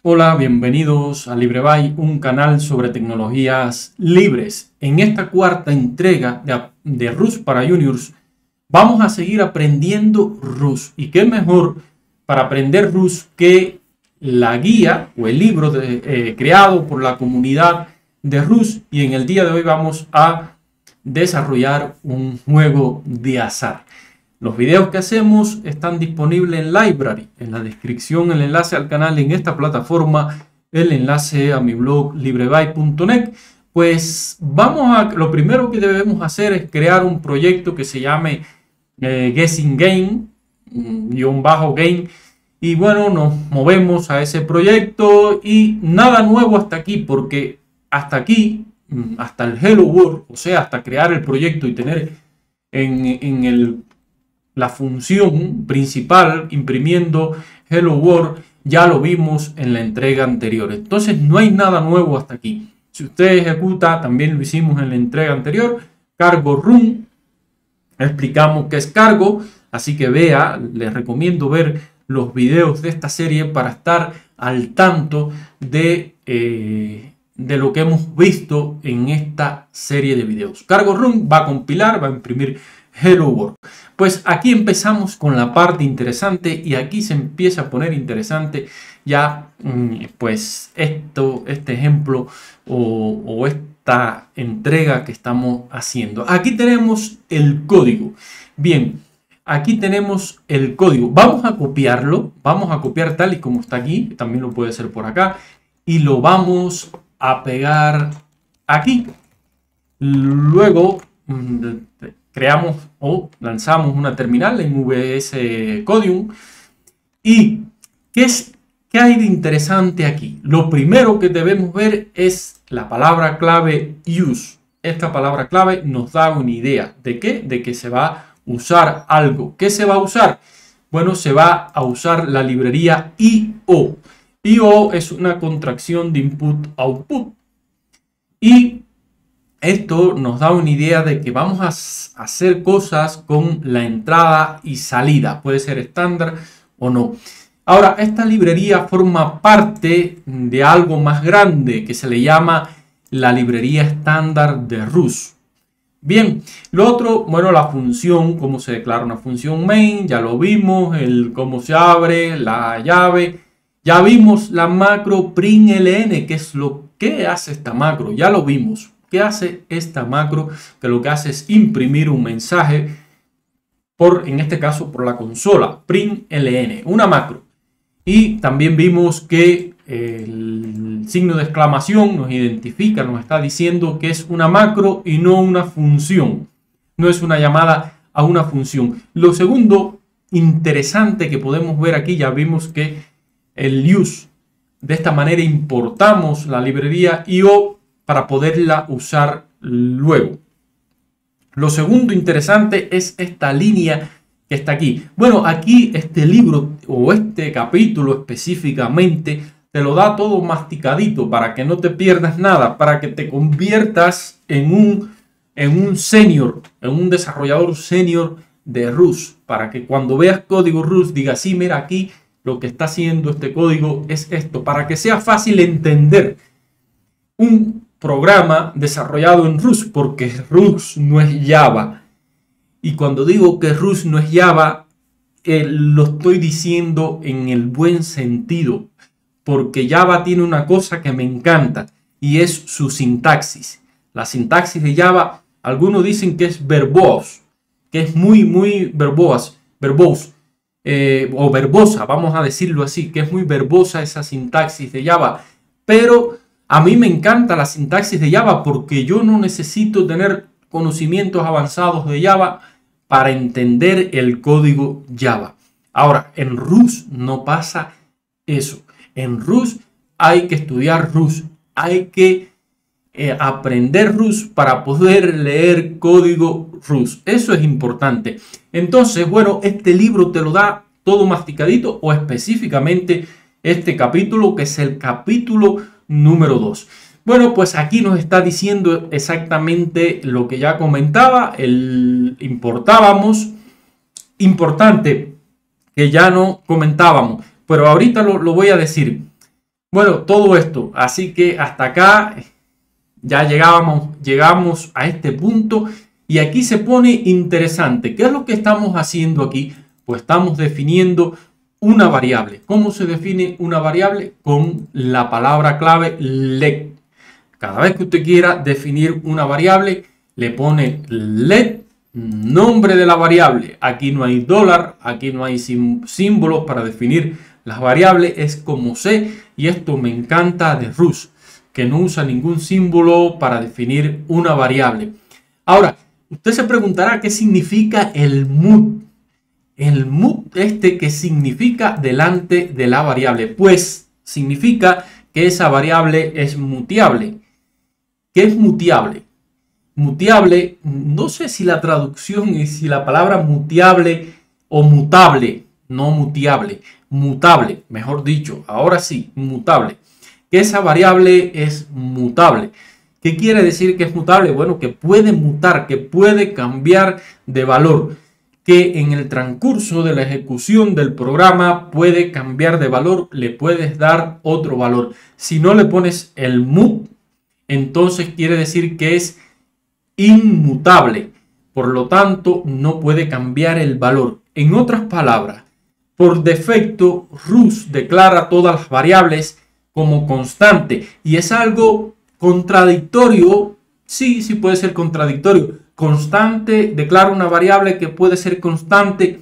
Hola, bienvenidos a LibreBay, un canal sobre tecnologías libres. En esta cuarta entrega de Rust para Juniors vamos a seguir aprendiendo Rust. ¿Y qué mejor para aprender Rust que la guía o el libro creado por la comunidad de Rust? Y en el día de hoy vamos a desarrollar un juego de azar. Los videos que hacemos están disponibles en Library, en la descripción el enlace al canal en esta plataforma, el enlace a mi blog librebay.net. Pues lo primero que debemos hacer es crear un proyecto que se llame Guessing Game, _game, y bueno, nos movemos a ese proyecto y nada nuevo hasta aquí, porque hasta aquí, hasta el Hello World, o sea, hasta crear el proyecto y tener la función principal imprimiendo Hello World, ya lo vimos en la entrega anterior. Entonces no hay nada nuevo hasta aquí. Si usted ejecuta, también lo hicimos en la entrega anterior, cargo run, explicamos qué es cargo, así que les recomiendo ver los videos de esta serie para estar al tanto de lo que hemos visto en esta serie de videos. Cargo run va a compilar, va a imprimir Hello World. Pues aquí empezamos con la parte interesante y aquí se empieza a poner interesante ya pues este ejemplo o esta entrega que estamos haciendo. Aquí tenemos el código. Bien, aquí tenemos el código. Vamos a copiarlo, vamos a copiar tal y como está aquí, también lo puede ser por acá, y lo vamos a pegar aquí. Luego creamos o lanzamos una terminal en VS Codium. ¿Y qué hay de interesante aquí? Lo primero que debemos ver es la palabra clave use. Esta palabra clave nos da una idea de qué, de que se va a usar algo. ¿Qué se va a usar? Bueno, se va a usar la librería IO. IO es una contracción de input-output. Y esto nos da una idea de que vamos a hacer cosas con la entrada y salida. Puede ser estándar o no. Ahora, esta librería forma parte de algo más grande que se le llama la librería estándar de Rust. Bien, lo otro, bueno, la función, cómo se declara una función main, ya lo vimos, cómo se abre, la llave. Ya vimos la macro println, que es lo que hace esta macro, ya lo vimos. ¿Qué hace esta macro? Que lo que hace es imprimir un mensaje en este caso por la consola, println, una macro. Y también vimos que el signo de exclamación nos identifica, nos está diciendo que es una macro y no una función. No es una llamada a una función. Lo segundo interesante que podemos ver aquí, ya vimos que el use, de esta manera importamos la librería IO para poderla usar luego. Lo segundo interesante es esta línea que está aquí. Bueno, aquí este libro o este capítulo específicamente te lo da todo masticadito para que no te pierdas nada, para que te conviertas en un senior, en un desarrollador senior de Rust, para que cuando veas código Rust digas, sí, mira aquí lo que está haciendo este código es esto, para que sea fácil entender un programa desarrollado en Rust, porque Rust no es Java. Y cuando digo que Rust no es Java, lo estoy diciendo en el buen sentido, porque Java tiene una cosa que me encanta y es su sintaxis. La sintaxis de Java, algunos dicen que es verbosa, que es muy verbosa, o verbosa, vamos a decirlo así, que es muy verbosa esa sintaxis de Java, pero a mí me encanta la sintaxis de Java porque yo no necesito tener conocimientos avanzados de Java para entender el código Java. Ahora, en Rust no pasa eso. En Rust hay que estudiar Rust, hay que aprender Rust para poder leer código Rust. Eso es importante. Entonces, bueno, este libro te lo da todo masticadito o específicamente este capítulo, que es el capítulo número 2. Bueno, pues aquí nos está diciendo exactamente lo que ya comentaba, importábamos, importante que ya no comentábamos, pero ahorita lo voy a decir. Bueno, todo esto, así que hasta acá ya llegamos a este punto y aquí se pone interesante. ¿Qué es lo que estamos haciendo aquí? Pues estamos definiendo una variable. ¿Cómo se define una variable? Con la palabra clave let. Cada vez que usted quiera definir una variable, le pone let, nombre de la variable. Aquí no hay dólar, aquí no hay símbolos para definir las variables, es como C, y esto me encanta de Rush, que no usa ningún símbolo para definir una variable. Ahora, usted se preguntará qué significa el mut. El mut que significa delante de la variable, pues significa que esa variable es muteable. ¿Qué es muteable? Muteable, no sé si la traducción es si la palabra muteable o mutable, no muteable, mutable, mejor dicho, ahora sí, mutable. Que esa variable es mutable. ¿Qué quiere decir que es mutable? Bueno, que puede mutar, que puede cambiar de valor, que en el transcurso de la ejecución del programa puede cambiar de valor, le puedes dar otro valor. Si no le pones el mut, entonces quiere decir que es inmutable. Por lo tanto, no puede cambiar el valor. En otras palabras, por defecto, Rush declara todas las variables como constante y es algo contradictorio. Sí, sí puede ser contradictorio. Constante, declara una variable que puede ser constante.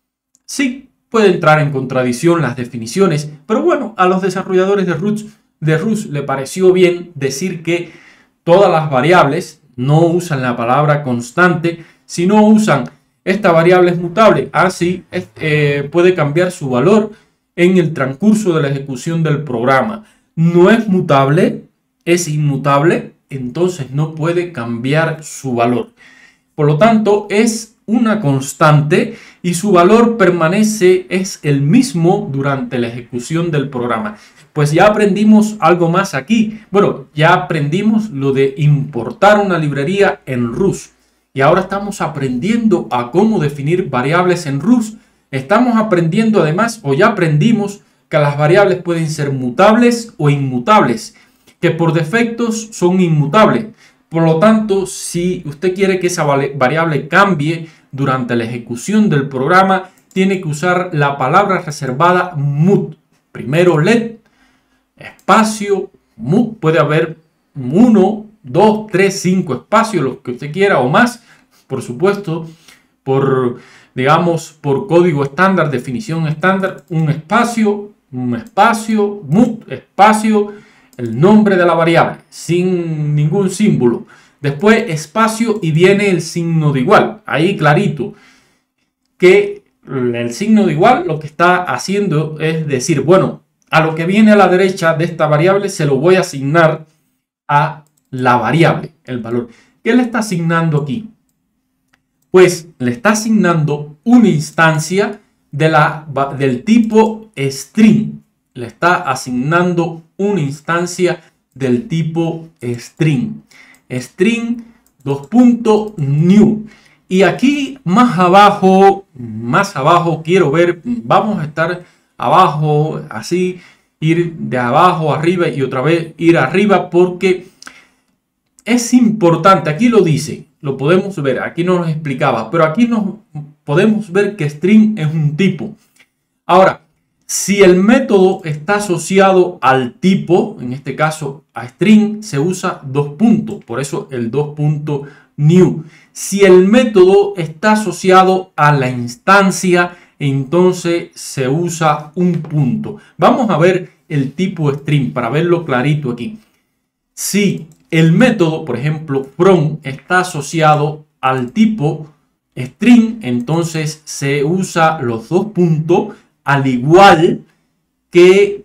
Sí, puede entrar en contradicción las definiciones, pero bueno, a los desarrolladores de Rush le pareció bien decir que todas las variables no usan la palabra constante, sino usan esta variable es mutable. Así puede cambiar su valor en el transcurso de la ejecución del programa. No es mutable, es inmutable, entonces no puede cambiar su valor. Por lo tanto, es una constante y su valor permanece, es el mismo durante la ejecución del programa. Pues ya aprendimos algo más aquí. Bueno, ya aprendimos lo de importar una librería en Rush. Y ahora estamos aprendiendo a cómo definir variables en Rush. Estamos aprendiendo además, o ya aprendimos, que las variables pueden ser mutables o inmutables, que por defectos son inmutables. Por lo tanto, si usted quiere que esa variable cambie durante la ejecución del programa, tiene que usar la palabra reservada mut. Primero let, espacio, mut. Puede haber 1, 2, 3, 5 espacios, los que usted quiera o más, por supuesto, digamos, por código estándar, definición estándar, un espacio, mut, espacio, el nombre de la variable, sin ningún símbolo. Después espacio y viene el signo de igual. Ahí clarito que el signo de igual lo que está haciendo es decir, bueno, a lo que viene a la derecha de esta variable se lo voy a asignar a la variable, el valor. ¿Qué le está asignando aquí? Pues le está asignando una instancia del tipo string. Le está asignando una instancia del tipo string. String 2.new. Y aquí más abajo quiero ver, vamos a estar abajo, así, ir de abajo arriba y otra vez ir arriba porque es importante. Aquí lo dice, lo podemos ver, aquí no nos explicaba, pero aquí nos podemos ver que string es un tipo. Ahora, si el método está asociado al tipo, en este caso a string, se usa 2 puntos, por eso el 2.new. Si el método está asociado a la instancia, entonces se usa un punto. Vamos a ver el tipo string para verlo clarito aquí. Si el método, por ejemplo, from, está asociado al tipo string, entonces se usa los 2 puntos, al igual que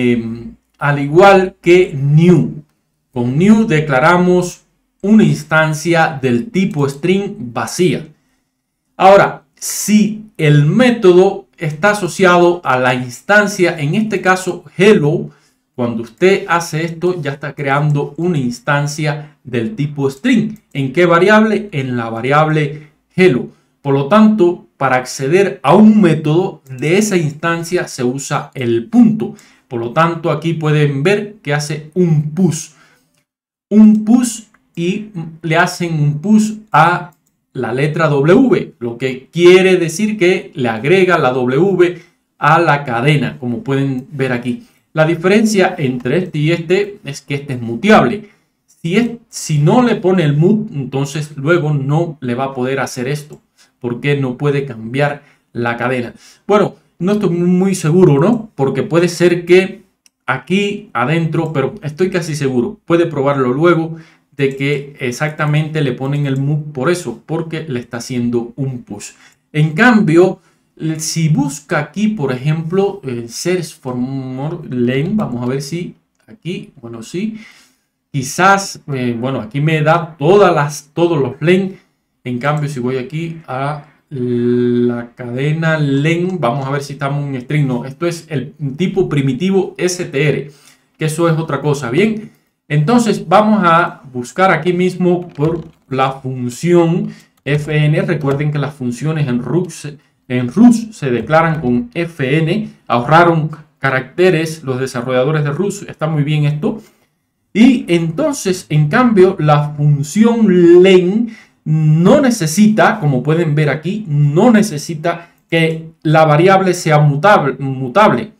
new. Con new declaramos una instancia del tipo string vacía. Ahora, si el método está asociado a la instancia, en este caso hello, cuando usted hace esto ya está creando una instancia del tipo string. ¿En qué variable? En la variable hello. Por lo tanto, para acceder a un método de esa instancia se usa el punto. Por lo tanto, aquí pueden ver que hace un push. Un push y le hacen un push a la letra W, lo que quiere decir que le agrega la W a la cadena, como pueden ver aquí. La diferencia entre este y este es que este es muteable. Si no le pone el mute, entonces luego no le va a poder hacer esto, porque no puede cambiar la cadena. Bueno, no estoy muy seguro, ¿no? Porque puede ser que aquí adentro, pero estoy casi seguro, puede probarlo luego, de que exactamente le ponen el mute por eso, porque le está haciendo un push. En cambio, si busca aquí, por ejemplo, search for more lane, vamos a ver si aquí, bueno, sí, quizás, bueno, aquí me da todos los lane. En cambio, si voy aquí a la cadena lane, vamos a ver si estamos en string. No, esto es el tipo primitivo str, que eso es otra cosa. Bien, entonces vamos a buscar aquí mismo por la función fn. Recuerden que las funciones en Rust se declaran con fn. Ahorraron caracteres los desarrolladores de Rust. Está muy bien esto. Y entonces, en cambio, la función len no necesita, como pueden ver aquí, no necesita que la variable sea mutable.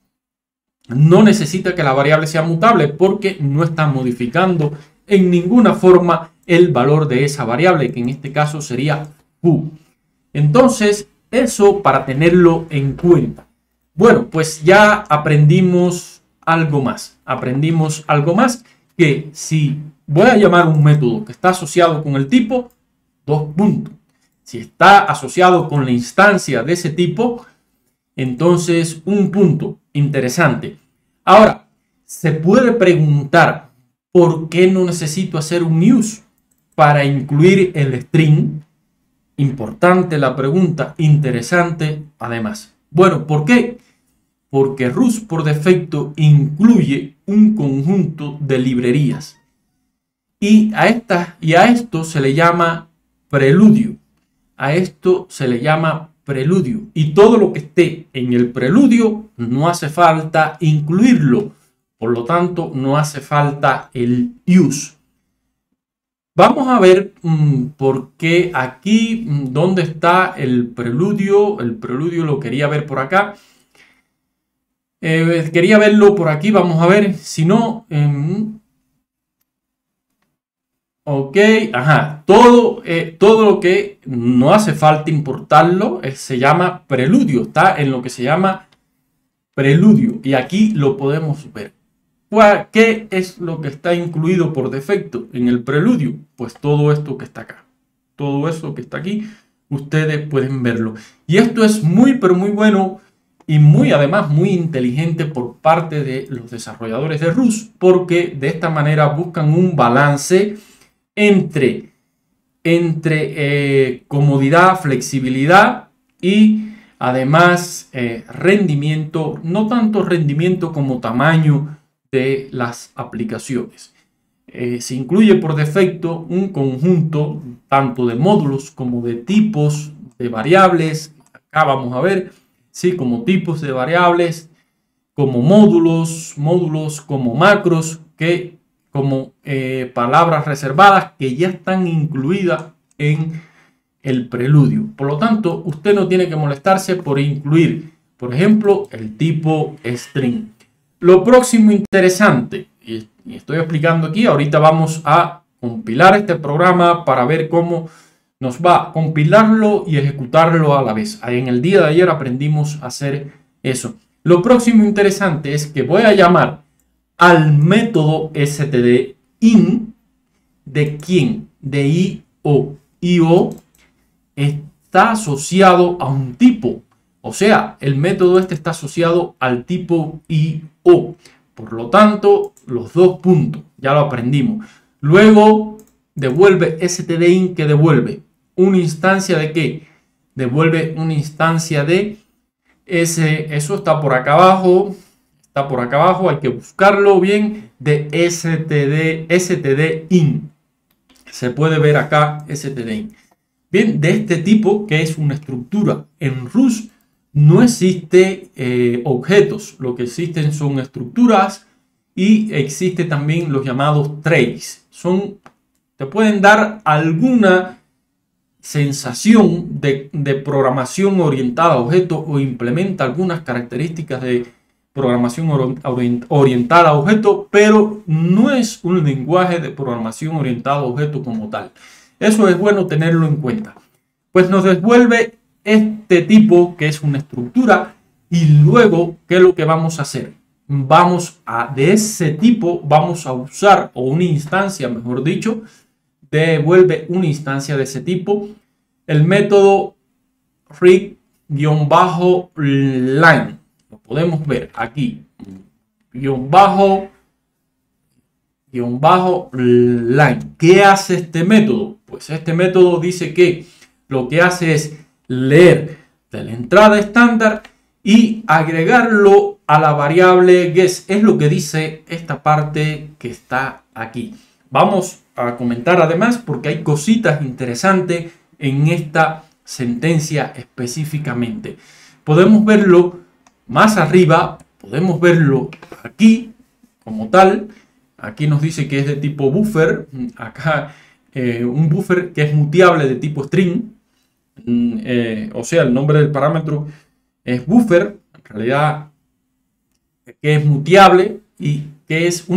No necesita que la variable sea mutable porque no está modificando en ninguna forma el valor de esa variable, que en este caso sería foo. Entonces, eso para tenerlo en cuenta. Bueno, pues ya aprendimos algo más. Aprendimos algo más, que si voy a llamar un método que está asociado con el tipo, dos puntos. Si está asociado con la instancia de ese tipo, entonces un punto. Interesante. Ahora, se puede preguntar por qué no necesito hacer un use para incluir el string. Importante la pregunta, interesante además. Bueno, ¿por qué? Porque Rust por defecto incluye un conjunto de librerías. Y a esto se le llama preludio. A esto se le llama preludio. Y todo lo que esté en el preludio no hace falta incluirlo. Por lo tanto, no hace falta el use. Vamos a ver por qué aquí, ¿dónde está el preludio? El preludio lo quería ver por acá. Quería verlo por aquí. Vamos a ver. Si no... ok, ajá, todo lo que no hace falta importarlo se llama preludio, está en lo que se llama preludio y aquí lo podemos ver. ¿Qué es lo que está incluido por defecto en el preludio? Pues todo esto que está acá, todo eso que está aquí, ustedes pueden verlo. Y esto es muy, pero muy bueno y además muy inteligente por parte de los desarrolladores de Rust, porque de esta manera buscan un balance entre comodidad, flexibilidad y además rendimiento, no tanto rendimiento como tamaño de las aplicaciones. Se incluye por defecto un conjunto tanto de módulos como de tipos de variables. Acá vamos a ver, sí, como tipos de variables, como módulos como macros, que como palabras reservadas que ya están incluidas en el preludio. Por lo tanto, usted no tiene que molestarse por incluir, por ejemplo, el tipo string. Lo próximo interesante, y estoy explicando aquí, ahorita vamos a compilar este programa para ver cómo nos va a compilarlo y ejecutarlo a la vez. En el día de ayer aprendimos a hacer eso. Lo próximo interesante es que voy a llamar al método stdin. ¿De quién? De io. Io está asociado a un tipo. O sea, el método este está asociado al tipo io. Por lo tanto, los dos puntos. Ya lo aprendimos. Luego, devuelve stdin, que devuelve una instancia de ¿qué? Devuelve una instancia de eso está por acá abajo. Está por acá abajo, hay que buscarlo bien, de stdin. Se puede ver acá stdin. Bien, de este tipo, que es una estructura en Rust, no existe objetos, lo que existen son estructuras y existe también los llamados trays. Te pueden dar alguna sensación de programación orientada a objetos o implementa algunas características de programación orientada a objetos, pero no es un lenguaje de programación orientada a objetos como tal. Eso es bueno tenerlo en cuenta. Pues nos devuelve este tipo que es una estructura y luego, ¿qué es lo que vamos a hacer? De ese tipo vamos a usar, o una instancia, mejor dicho, devuelve una instancia de ese tipo, el método read-line. Lo podemos ver aquí, _line. ¿Qué hace este método? Pues este método dice que lo que hace es leer de la entrada estándar y agregarlo a la variable guess. Es lo que dice esta parte que está aquí. Vamos a comentar además porque hay cositas interesantes en esta sentencia específicamente. Podemos verlo más arriba, podemos verlo aquí como tal. Aquí nos dice que es de tipo buffer. Acá un buffer que es muteable de tipo string. O sea, el nombre del parámetro es buffer. En realidad que es muteable y que es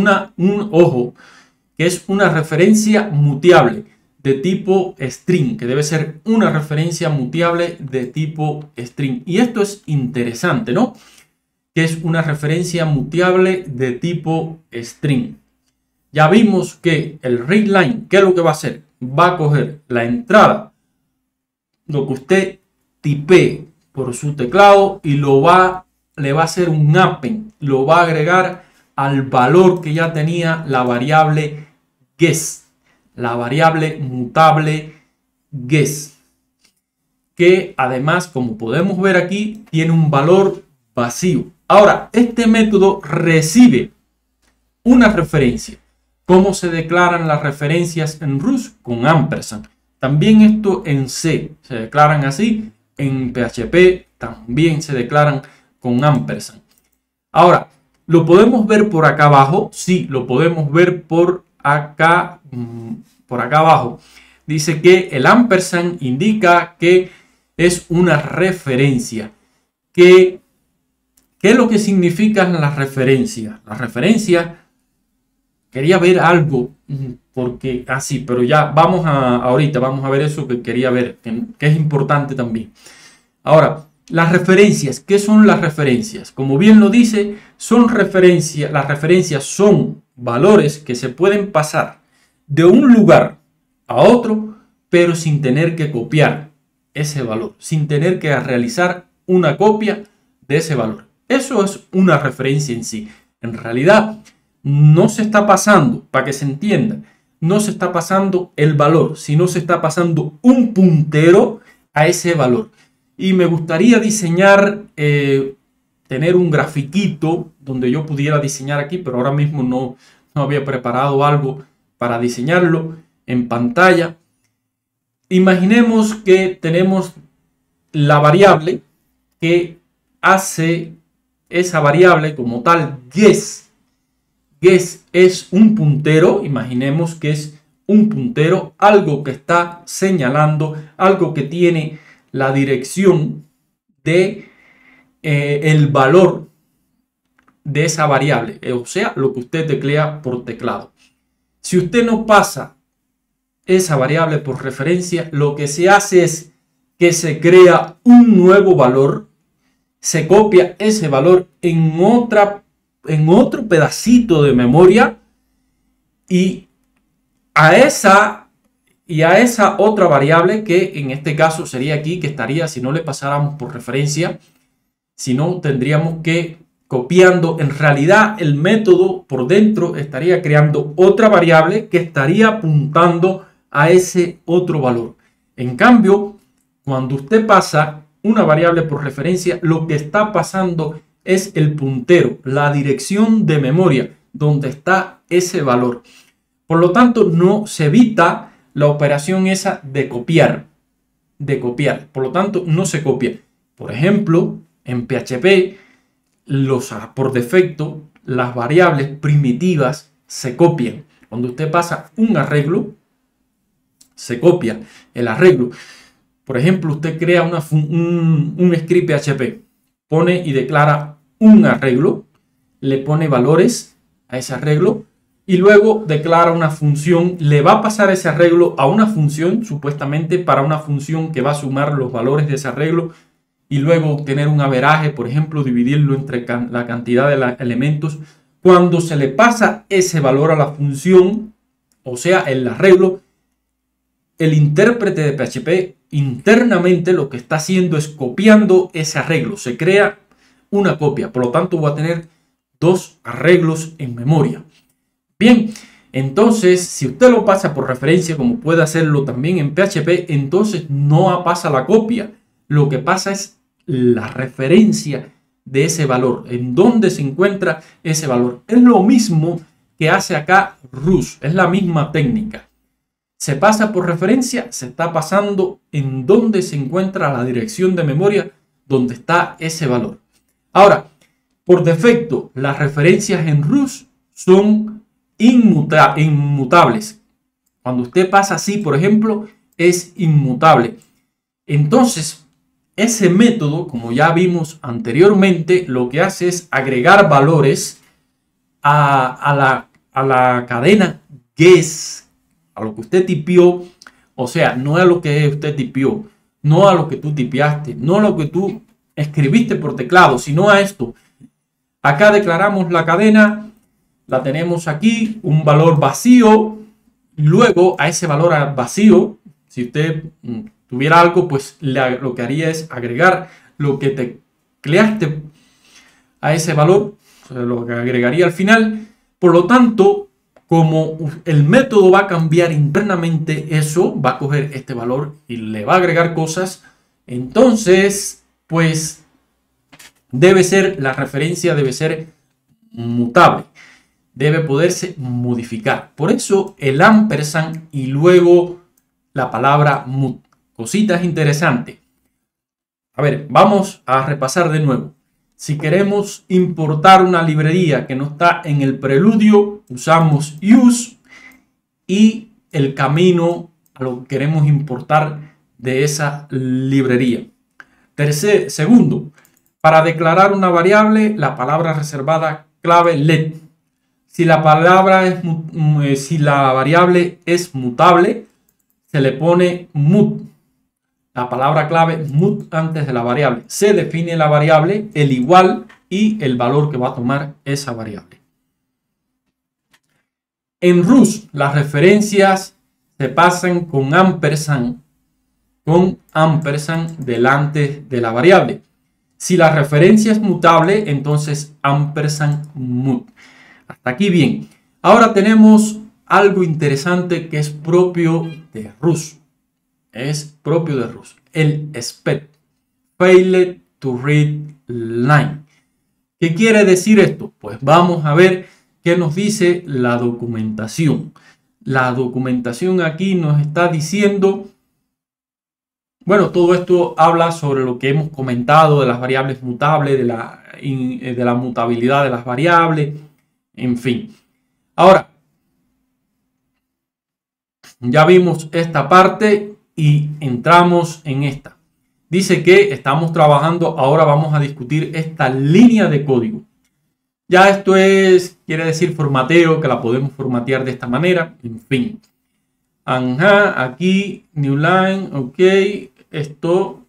que es una referencia muteable de tipo string, que debe ser una referencia muteable de tipo string. Y esto es interesante, ¿no? Que es una referencia muteable de tipo string. Ya vimos que el readline, ¿qué es lo que va a hacer? Va a coger la entrada, lo que usted tipee por su teclado y le va a hacer un append, lo va a agregar al valor que ya tenía la variable guess, la variable mutable guess, que además, como podemos ver aquí, tiene un valor vacío. Ahora, este método recibe una referencia. ¿Cómo se declaran las referencias en Rust? Con ampersand. También esto en C se declaran así. En PHP también se declaran con ampersand. Ahora, ¿lo podemos ver por acá abajo? Sí, lo podemos ver por acá abajo. Dice que el ampersand indica que es una referencia. ¿Qué es lo que significan las referencias? Las referencias, quería ver algo, porque así, pero ya ahorita vamos a ver eso que quería ver, que es importante también. Ahora, las referencias, ¿qué son las referencias? Como bien lo dice, las referencias son valores que se pueden pasar de un lugar a otro, pero sin tener que copiar ese valor, sin tener que realizar una copia de ese valor. Eso es una referencia en sí. En realidad, no se está pasando, para que se entienda, no se está pasando el valor, sino se está pasando un puntero a ese valor. Y me gustaría diseñar, tener un grafiquito donde yo pudiera diseñar aquí, pero ahora mismo no había preparado algo para diseñarlo en pantalla. Imaginemos que tenemos la variable que hace esa variable como tal guess. Guess es un puntero, imaginemos que es un puntero, algo que está señalando, algo que tiene la dirección de el valor de esa variable, o sea, lo que usted teclea por teclado. Si usted no pasa esa variable por referencia, lo que se hace es que se crea un nuevo valor, se copia ese valor en otro pedacito de memoria y a esa otra variable, que en este caso sería aquí, que estaría, si no le pasáramos por referencia, si no tendríamos que copiando, en realidad el método por dentro estaría creando otra variable que estaría apuntando a ese otro valor. En cambio, cuando usted pasa una variable por referencia, lo que está pasando es el puntero, la dirección de memoria donde está ese valor. Por lo tanto, no se evita la operación esa de copiar. Por lo tanto, no se copia. Por ejemplo, En PHP, por defecto, las variables primitivas se copian. Cuando usted pasa un arreglo, se copia el arreglo. Por ejemplo, usted crea un script PHP, pone y declara un arreglo, le pone valores a ese arreglo y luego declara una función. Le va a pasar ese arreglo a una función, supuestamente para una función que va a sumar los valores de ese arreglo y luego obtener un averaje, por ejemplo, dividirlo entre la cantidad de elementos. Cuando se le pasa ese valor a la función, o sea, el arreglo, el intérprete de PHP internamente lo que está haciendo es copiando ese arreglo. Se crea una copia, por lo tanto voy a tener dos arreglos en memoria. Bien, entonces si usted lo pasa por referencia, como puede hacerlo también en PHP, entonces no pasa la copia. Lo que pasa es la referencia de ese valor, en dónde se encuentra ese valor. Es lo mismo que hace acá Rust, es la misma técnica. Se pasa por referencia, se está pasando en dónde se encuentra la dirección de memoria donde está ese valor. Ahora, por defecto, las referencias en Rust son inmutables. Cuando usted pasa así, por ejemplo, es inmutable. Entonces, ese método, como ya vimos anteriormente, lo que hace es agregar valores a la cadena guess, a lo que usted tipió, o sea, no a lo que usted tipió, no a lo que tú tipiaste, no a lo que tú escribiste por teclado, sino a esto. Acá declaramos la cadena, la tenemos aquí, un valor vacío, luego a ese valor vacío, si usted tuviera algo, pues lo que haría es agregar lo que tecleaste a ese valor, o sea, lo que agregaría al final. Por lo tanto, como el método va a cambiar internamente, eso va a coger este valor y le va a agregar cosas. Entonces, pues la referencia debe ser mutable, debe poderse modificar. Por eso el ampersand y luego la palabra mut. Cositas interesantes. A ver, vamos a repasar de nuevo. Si queremos importar una librería que no está en el preludio, usamos use y el camino a lo que queremos importar de esa librería. Segundo, para declarar una variable, la palabra reservada clave let. Si la variable es mutable, se le pone mut. La palabra clave mut antes de la variable. Se define la variable, el igual y el valor que va a tomar esa variable. En Rust las referencias se pasan con ampersand delante de la variable. Si la referencia es mutable, entonces ampersand mut. Hasta aquí bien. Ahora tenemos algo interesante que es propio de Rust. Es propio de Rust. El expect. Failed to read line. ¿Qué quiere decir esto? Pues vamos a ver qué nos dice la documentación. La documentación aquí nos está diciendo, bueno, todo esto habla sobre lo que hemos comentado de las variables mutables, de la mutabilidad de las variables, en fin. Ahora, ya vimos esta parte y entramos en esta. Dice que estamos trabajando, ahora vamos a discutir esta línea de código. Ya esto quiere decir formateo, que la podemos formatear de esta manera, en fin. Ajá, aquí, new line, ok, esto,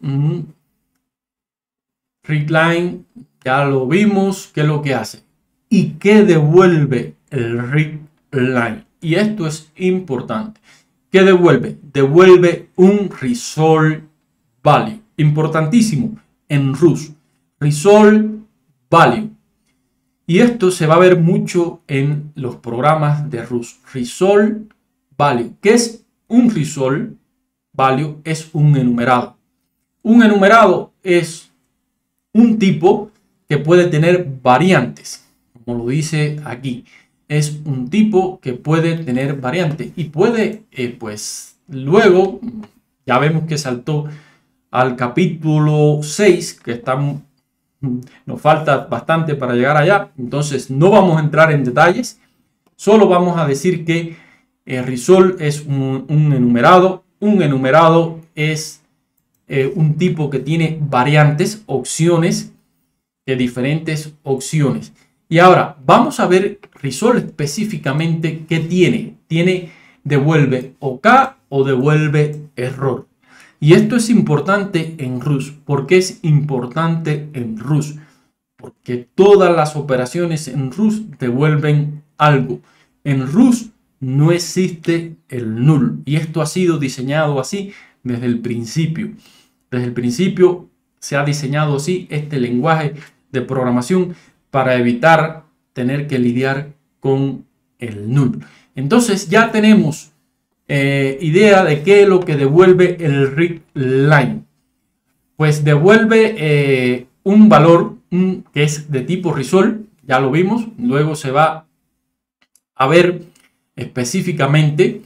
readline, ya lo vimos, ¿qué es lo que hace? ¿Y qué devuelve el readline? Y esto es importante. ¿Qué devuelve? Devuelve un result value. Importantísimo en Rust. Result value. Y esto se va a ver mucho en los programas de Rust. Result value. ¿Qué es un result value? Es un enumerado. Un enumerado es un tipo que puede tener variantes, como lo dice aquí. Es un tipo que puede tener variantes y puede, pues luego, ya vemos que saltó al capítulo 6, que está nos falta bastante para llegar allá, entonces no vamos a entrar en detalles, solo vamos a decir que resolve es un enumerado. Un enumerado es un tipo que tiene variantes, opciones, de diferentes opciones. Y ahora vamos a ver resolve específicamente qué tiene. Devuelve OK o devuelve error. Y esto es importante en Rust. ¿Por qué es importante en Rust? Porque todas las operaciones en Rust devuelven algo. En Rust no existe el null. Y esto ha sido diseñado así desde el principio. Desde el principio se ha diseñado así este lenguaje de programación para evitar tener que lidiar con el null. Entonces ya tenemos idea de qué es lo que devuelve el readLine. Pues devuelve un valor que es de tipo resolve, ya lo vimos, luego se va a ver específicamente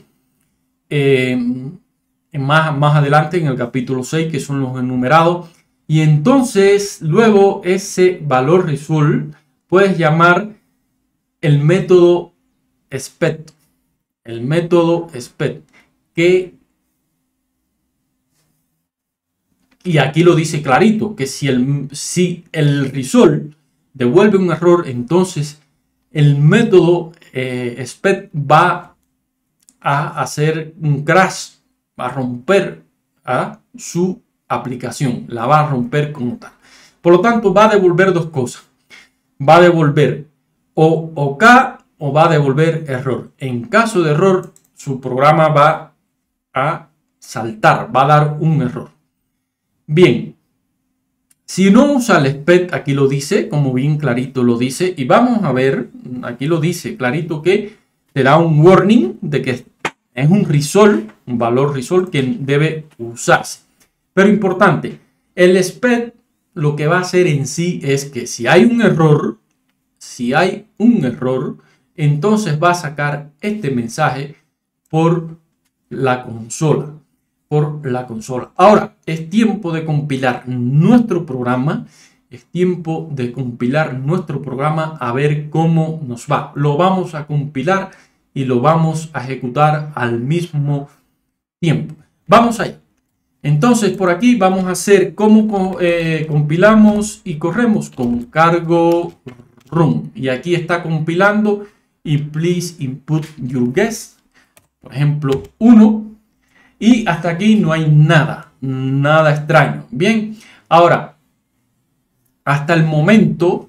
más adelante en el capítulo 6, que son los enumerados. Y entonces luego ese valor resolve puedes llamar el método expect. El método expect, y aquí lo dice clarito, que si el resolve devuelve un error, entonces el método expect va a hacer un crash, va a romper a su aplicación, la va a romper como tal. Por lo tanto, va a devolver dos cosas. Va a devolver o OK o va a devolver error. En caso de error, su programa va a saltar, va a dar un error. Bien, si no usa el expect, aquí lo dice, como bien clarito lo dice, y vamos a ver, aquí lo dice clarito que te da un warning de que es un resolve, un valor resolve que debe usarse. Pero importante, el expect lo que va a hacer en sí es que si hay un error, entonces va a sacar este mensaje por la consola. Ahora es tiempo de compilar nuestro programa. A ver cómo nos va. Lo vamos a compilar y lo vamos a ejecutar al mismo tiempo. Vamos allá. Entonces por aquí vamos a hacer cómo compilamos y corremos con cargo run. Y aquí está compilando y please input your guess. Por ejemplo, 1. Y hasta aquí no hay nada extraño. Bien, ahora, hasta el momento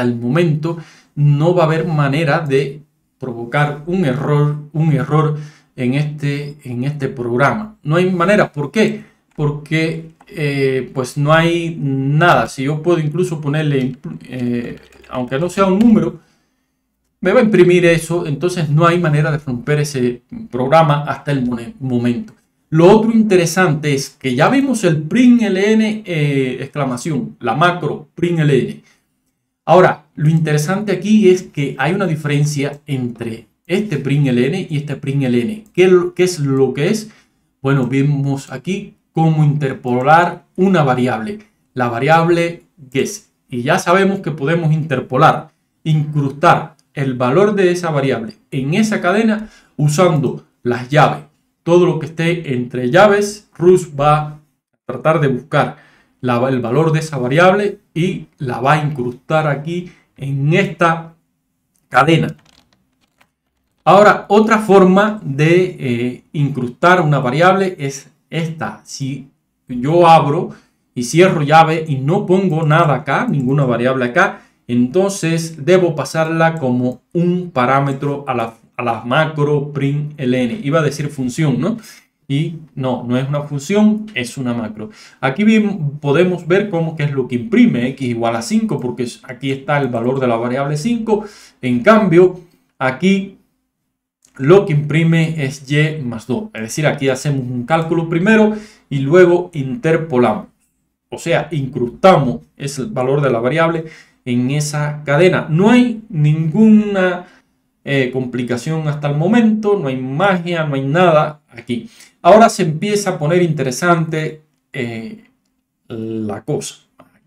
no va a haber manera de provocar un error en este programa. No hay manera. ¿Por qué? Porque pues no hay nada. Si yo puedo incluso ponerle, aunque no sea un número, me va a imprimir eso. Entonces no hay manera de romper ese programa hasta el momento. Lo otro interesante es que ya vimos el println exclamación, la macro println. Ahora, lo interesante aquí es que hay una diferencia entre este println y este println. ¿Qué es lo que es? Bueno, vimos aquí cómo interpolar una variable, la variable guess. Y ya sabemos que podemos interpolar, incrustar el valor de esa variable en esa cadena usando las llaves. Todo lo que esté entre llaves, Rust va a tratar de buscar el valor de esa variable y la va a incrustar aquí en esta cadena. Ahora, otra forma de incrustar una variable es esta. Si yo abro y cierro llave y no pongo nada acá, ninguna variable acá, entonces debo pasarla como un parámetro a la macro println. Iba a decir función, ¿no? Y no es una función, es una macro. Aquí podemos ver cómo que es lo que imprime x igual a 5, porque aquí está el valor de la variable 5. En cambio, aquí lo que imprime es y más 2. Es decir, aquí hacemos un cálculo primero y luego interpolamos. O sea, incrustamos ese valor de la variable en esa cadena. No hay ninguna complicación hasta el momento, no hay magia, no hay nada aquí. Ahora se empieza a poner interesante la cosa.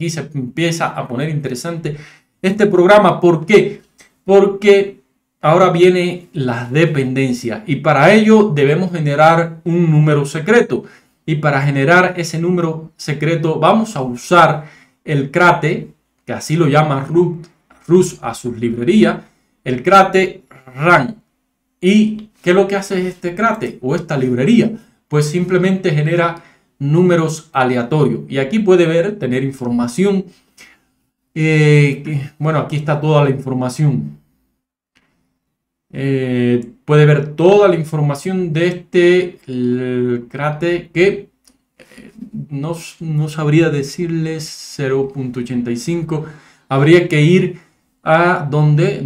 aquí se empieza a poner interesante este programa. ¿Por qué? Porque ahora vienen las dependencias y para ello debemos generar un número secreto. Y para generar ese número secreto vamos a usar el crate, que así lo llama Rust a sus librerías, el crate RAN. ¿Y qué es lo que hace este crate o esta librería? Pues simplemente genera números aleatorios. Y aquí puede ver, tener información. Bueno, aquí está toda la información. Puede ver toda la información de este crate que no sabría decirles 0.85. Habría que ir a donde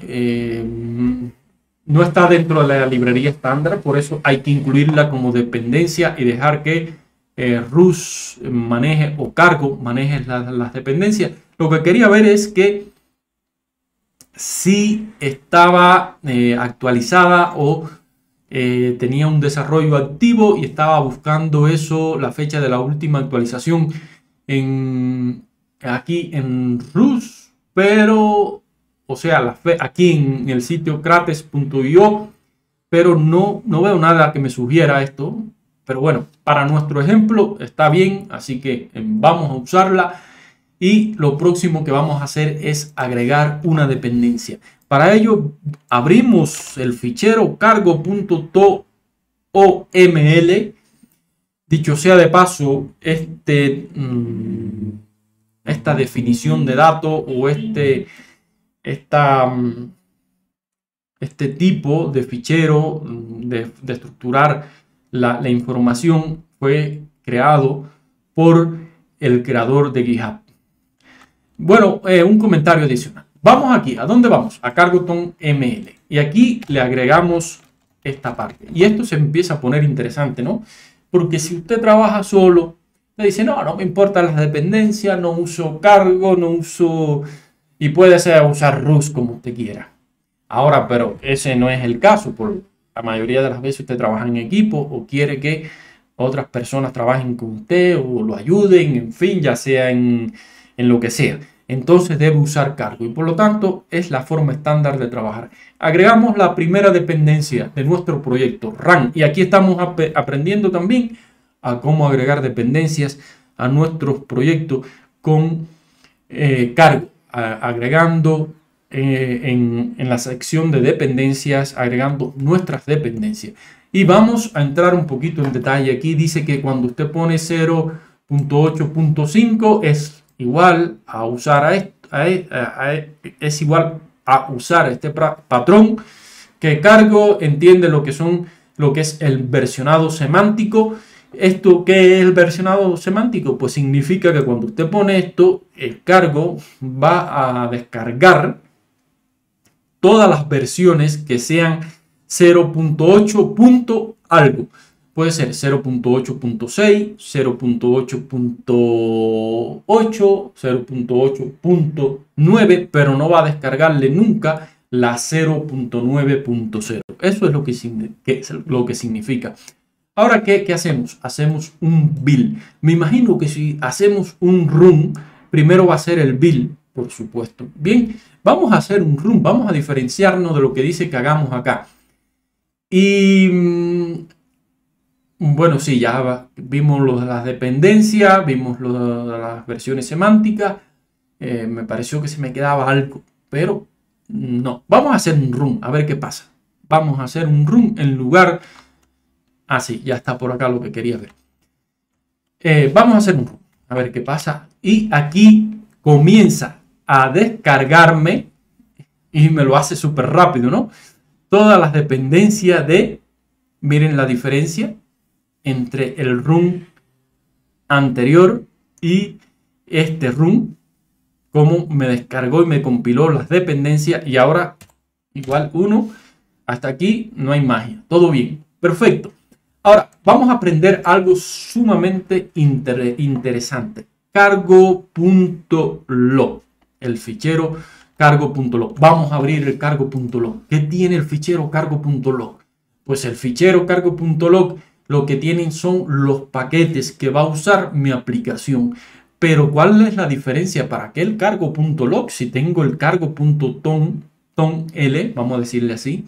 no está dentro de la librería estándar, por eso hay que incluirla como dependencia y dejar que Rust maneje o Cargo maneje las dependencias. Lo que quería ver es que si estaba actualizada o tenía un desarrollo activo y estaba buscando eso, la fecha de la última actualización aquí en Rust, pero o sea, aquí en el sitio crates.io, pero no veo nada que me sugiera esto. Pero bueno, para nuestro ejemplo está bien, así que vamos a usarla. Y lo próximo que vamos a hacer es agregar una dependencia. Para ello abrimos el fichero cargo.toml. Dicho sea de paso, esta definición de dato o este tipo de fichero de estructurar la información fue creado por el creador de GitHub. Bueno, un comentario adicional. Vamos aquí, ¿a dónde vamos? A cargo.toml. Y aquí le agregamos esta parte. Y esto se empieza a poner interesante, ¿no? Porque si usted trabaja solo, le dice, no me importan las dependencias, no uso cargo, no uso... Y puede ser usar Rust como usted quiera. Ahora, pero ese no es el caso. Por la mayoría de las veces usted trabaja en equipo o quiere que otras personas trabajen con usted o lo ayuden, en fin, ya sea en lo que sea. Entonces debe usar cargo y por lo tanto es la forma estándar de trabajar. Agregamos la primera dependencia de nuestro proyecto, RAN. Y aquí estamos aprendiendo también a cómo agregar dependencias a nuestros proyectos con cargo. Agregando en la sección de dependencias, agregando nuestras dependencias. Y vamos a entrar un poquito en detalle. Aquí dice que cuando usted pone 0.8.5 es igual a usar es igual a usar este patrón, que cargo entiende lo que es el versionado semántico. ¿Esto qué es el versionado semántico? Pues significa que cuando usted pone esto, el cargo va a descargar todas las versiones que sean 0.8. algo. Puede ser 0.8.6, 0.8.8, 0.8.9, pero no va a descargarle nunca la 0.9.0. Eso es lo que significa. Ahora, ¿qué hacemos? Hacemos un build. Me imagino que si hacemos un run, primero va a ser el build, por supuesto. Bien, vamos a hacer un run. Vamos a diferenciarnos de lo que dice que hagamos acá. Y bueno, sí, ya vimos las dependencias, vimos las versiones semánticas. Me pareció que se me quedaba algo, pero no. Vamos a hacer un run, a ver qué pasa. Vamos a hacer un run en lugar... Ah, sí, ya está por acá lo que quería ver. Vamos a hacer un run, a ver qué pasa. Y aquí comienza a descargarme y me lo hace súper rápido, ¿no? Todas las dependencias miren la diferencia entre el run anterior y este run. Cómo me descargó y me compiló las dependencias. Y ahora igual 1. Hasta aquí no hay magia. Todo bien. Perfecto. Ahora, vamos a aprender algo sumamente interesante. Cargo.log. El fichero cargo.log. Vamos a abrir el cargo.log. ¿Qué tiene el fichero cargo.log? Pues el fichero cargo.log lo que tienen son los paquetes que va a usar mi aplicación. Pero ¿cuál es la diferencia? ¿Para qué el cargo.log si tengo el cargo.ton L, vamos a decirle así?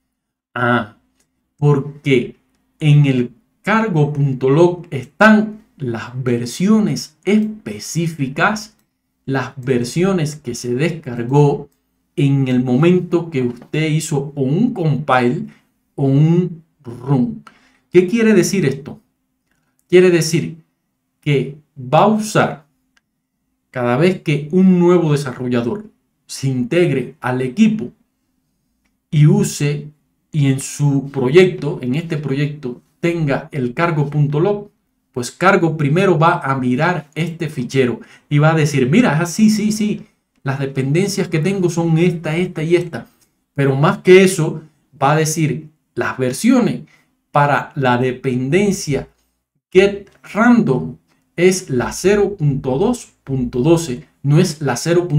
Porque en el cargo.log están las versiones específicas, las versiones que se descargó en el momento que usted hizo o un compile o un run. ¿Qué quiere decir esto? Quiere decir que va a usar cada vez que un nuevo desarrollador se integre al equipo y use y en su proyecto, en este proyecto, tenga el cargo.log, pues cargo primero va a mirar este fichero y va a decir, mira, sí, las dependencias que tengo son esta y esta. Pero más que eso, va a decir las versiones para la dependencia get random es la 0.2.12, no es la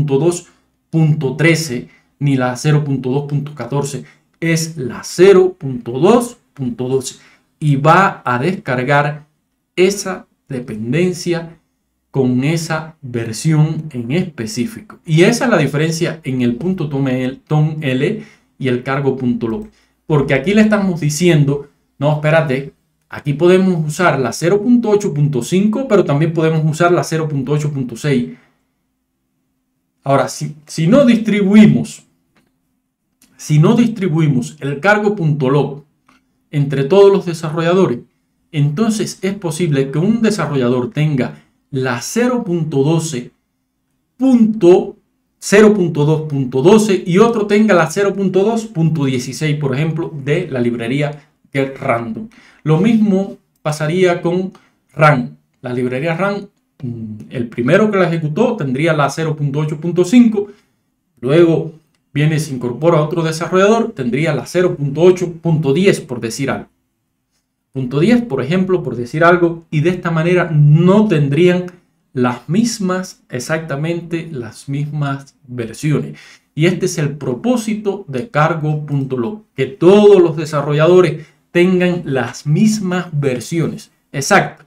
0.2.13 ni la 0.2.14, es la 0.2.12 y va a descargar esa dependencia con esa versión en específico. Y esa es la diferencia en el .ton L y el cargo.log. Porque aquí le estamos diciendo, no, espérate, aquí podemos usar la 0.8.5, pero también podemos usar la 0.8.6. Ahora, si no distribuimos el cargo.log entre todos los desarrolladores, entonces es posible que un desarrollador tenga la 0.2.12 y otro tenga la 0.2.16, por ejemplo, de la librería getRandom. Lo mismo pasaría con RAM. La librería RAM, el primero que la ejecutó tendría la 0.8.5, luego viene, se incorpora otro desarrollador, tendría la 0.8.10, por decir algo. .10, por ejemplo, por decir algo, y de esta manera no tendrían exactamente las mismas versiones. Y este es el propósito de cargo.log, que todos los desarrolladores tengan las mismas versiones, exactas,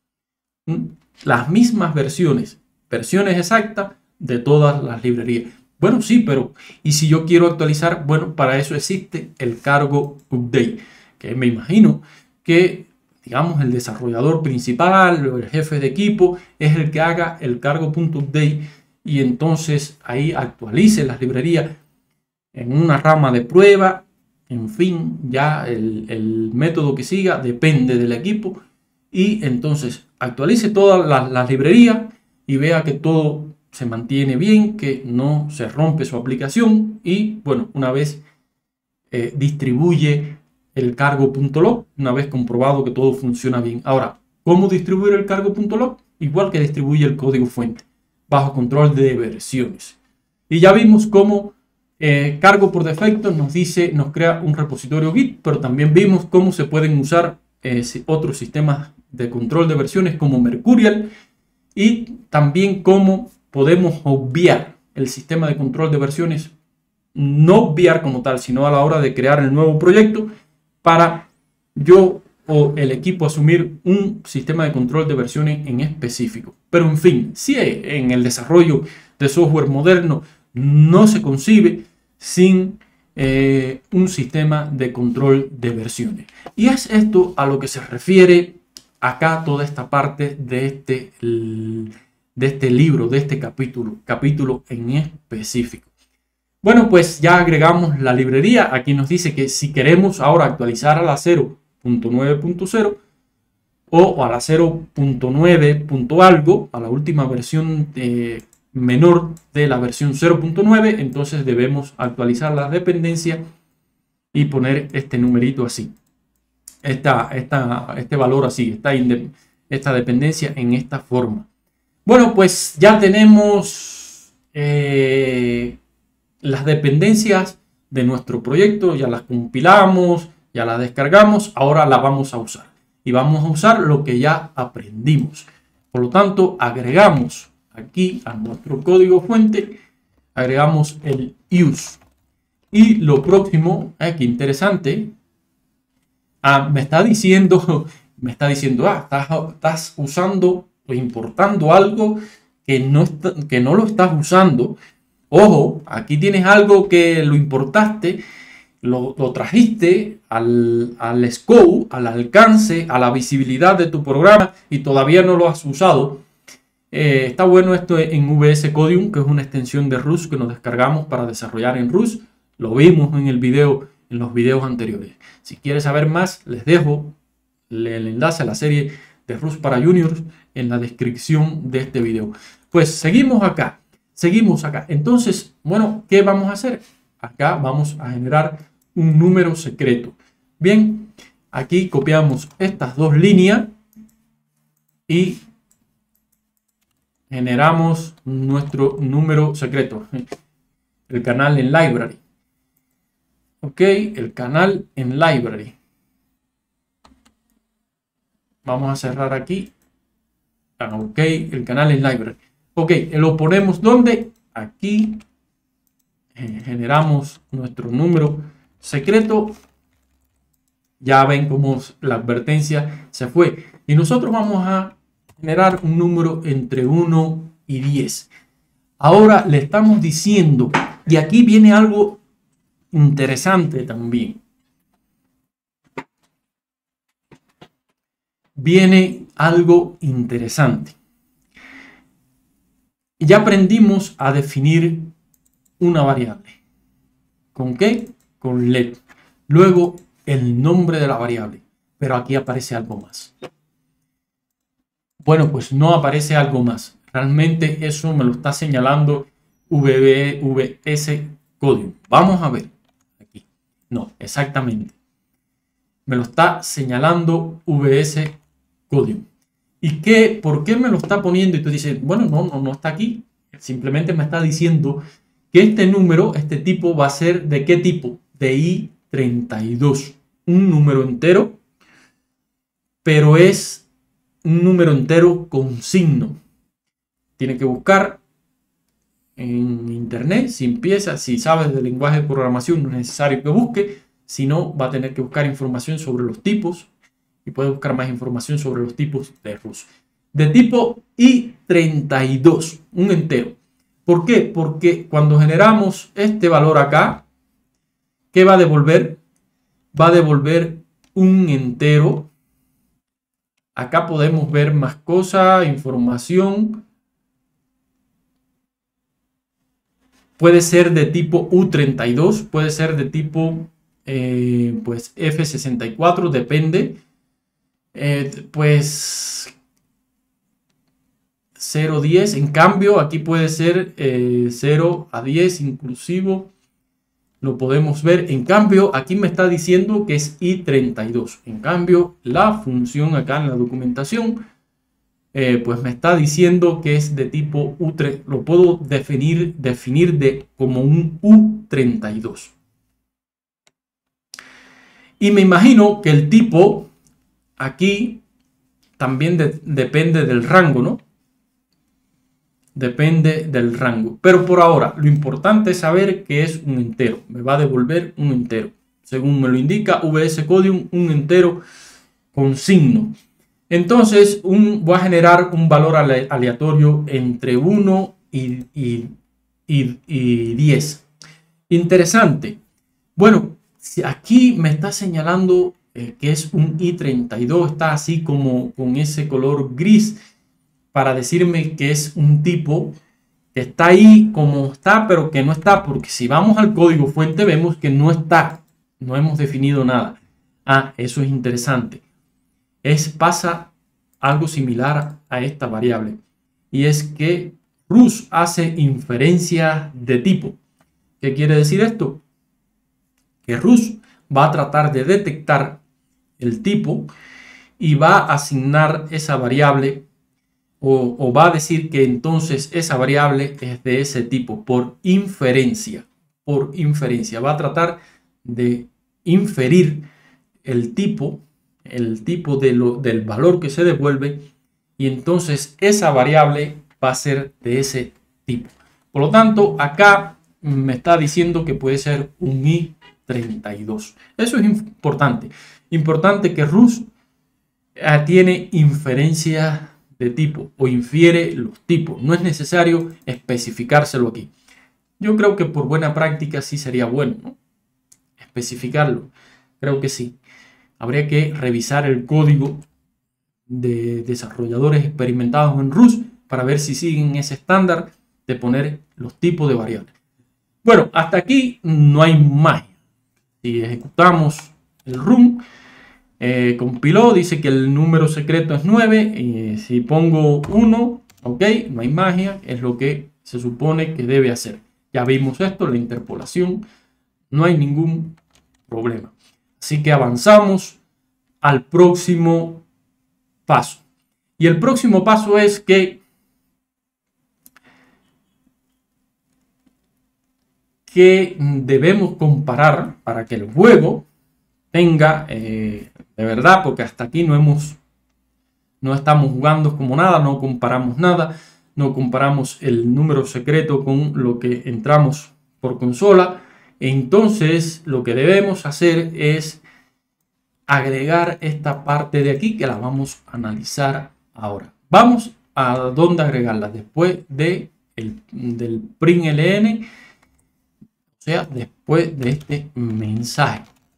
las mismas versiones exactas de todas las librerías. Bueno, sí, pero ¿y si yo quiero actualizar? Bueno, para eso existe el cargo update, que me imagino que, digamos, el desarrollador principal o el jefe de equipo es el que haga el cargo.update y entonces ahí actualice las librerías en una rama de prueba. En fin, ya el método que siga depende del equipo y entonces actualice todas las librerías y vea que todo se mantiene bien, que no se rompe su aplicación y, bueno, una vez distribuye el cargo.log, una vez comprobado que todo funciona bien. Ahora, ¿cómo distribuir el cargo.log? Igual que distribuye el código fuente, bajo control de versiones. Y ya vimos cómo cargo por defecto nos crea un repositorio Git, pero también vimos cómo se pueden usar otros sistemas de control de versiones como Mercurial y también cómo podemos obviar el sistema de control de versiones, no obviar como tal, sino a la hora de crear el nuevo proyecto, para yo o el equipo asumir un sistema de control de versiones en específico. Pero en fin, si en el desarrollo de software moderno no se concibe sin un sistema de control de versiones. Y es esto a lo que se refiere acá toda esta parte de este libro, de este capítulo en específico. Bueno, pues ya agregamos la librería. Aquí nos dice que si queremos ahora actualizar a la 0.9.0 o a la 0.9. algo, a la última versión menor de la versión 0.9, entonces debemos actualizar la dependencia y poner este numerito así. Este valor así, esta dependencia en esta forma. Bueno, pues ya tenemos las dependencias de nuestro proyecto, ya las compilamos, ya las descargamos, ahora las vamos a usar. Y vamos a usar lo que ya aprendimos. Por lo tanto, agregamos aquí a nuestro código fuente, agregamos el use. Y lo próximo, qué interesante, me está diciendo, estás usando Estoy importando algo que no lo estás usando. Ojo, aquí tienes algo que lo importaste, lo trajiste al scope, al alcance, a la visibilidad de tu programa y todavía no lo has usado. Está bueno esto en VS Codium, que es una extensión de Rust que nos descargamos para desarrollar en Rust. Lo vimos en los videos anteriores. Si quieres saber más, les dejo el enlace a la serie de Rust para Juniors en la descripción de este video. Pues seguimos acá. Entonces, bueno, ¿qué vamos a hacer? Acá vamos a generar un número secreto. Bien, aquí copiamos estas dos líneas y generamos nuestro número secreto. El canal en library. Ok, el canal en library. Vamos a cerrar aquí. Ok, el canal en library. Ok, lo ponemos ¿dónde? Aquí. Generamos nuestro número secreto. Ya ven cómo la advertencia se fue. Y nosotros vamos a generar un número entre 1 y 10. Ahora le estamos diciendo, y aquí viene algo interesante también. Viene algo interesante. Ya aprendimos a definir una variable. ¿Con qué? Con let. Luego el nombre de la variable. Pero aquí aparece algo más. Bueno, pues no aparece algo más. Realmente eso me lo está señalando VS Codium. Vamos a ver. Aquí. No, exactamente. Me lo está señalando VS Codium. ¿Y qué? ¿Por qué me lo está poniendo? Y tú dices, bueno, no está aquí. Simplemente me está diciendo que este número, este tipo, va a ser ¿de qué tipo? De i32. Un número entero, pero es un número entero con signo. Tiene que buscar en internet, si sabes del lenguaje de programación no es necesario que busque, si no va a tener que buscar información sobre los tipos y puede buscar más información sobre los tipos de Rust. De tipo i32, un entero. ¿Por qué? Porque cuando generamos este valor acá, ¿qué va a devolver? Va a devolver un entero. Acá podemos ver más cosas, información. Puede ser de tipo U32, puede ser de tipo pues F64, depende. Pues 0-10, en cambio aquí puede ser 0 a 10 inclusivo. Lo podemos ver. En cambio, aquí me está diciendo que es i32. En cambio, la función acá en la documentación, pues me está diciendo que es de tipo U3. Lo puedo definir como un U32. Y me imagino que el tipo aquí también depende del rango, ¿no? Depende del rango. Pero por ahora, lo importante es saber que es un entero. Me va a devolver un entero. Según me lo indica VS Codium, un entero con signo. Entonces, voy a generar un valor aleatorio entre 1 y 10. Interesante. Bueno, si aquí me está señalando que es un i32, está así como con ese color gris, para decirme que es un tipo que está ahí como está, pero que no está, porque si vamos al código fuente vemos que no está, no hemos definido nada. Ah, eso es interesante. Pasa algo similar a esta variable, y es que Rust hace inferencia de tipo. ¿Qué quiere decir esto? Que Rust va a tratar de detectar el tipo y va a asignar esa variable o va a decir que entonces esa variable es de ese tipo por inferencia. Va a tratar de inferir el tipo del valor que se devuelve, y entonces esa variable va a ser de ese tipo. Por lo tanto, acá me está diciendo que puede ser un i32. Eso es importante. Importante que Rust tiene inferencia de tipo o infiere los tipos. No es necesario especificárselo aquí. Yo creo que por buena práctica sí sería bueno, ¿no? Especificarlo. Creo que sí. Habría que revisar el código de desarrolladores experimentados en Rust para ver si siguen ese estándar de poner los tipos de variables. Bueno, hasta aquí no hay magia. Si ejecutamos el run, compiló, dice que el número secreto es 9. Si pongo 1, ok, no hay magia, es lo que se supone que debe hacer. Ya vimos esto, la interpolación, no hay ningún problema. Así que avanzamos al próximo paso. Y el próximo paso es que debemos comparar para que el juego tenga, de verdad, porque hasta aquí no estamos jugando como nada, no comparamos nada, no comparamos el número secreto con lo que entramos por consola. Entonces lo que debemos hacer es agregar esta parte de aquí que la vamos a analizar ahora. Vamos a dónde agregarla después del println, o sea, después de este mensaje.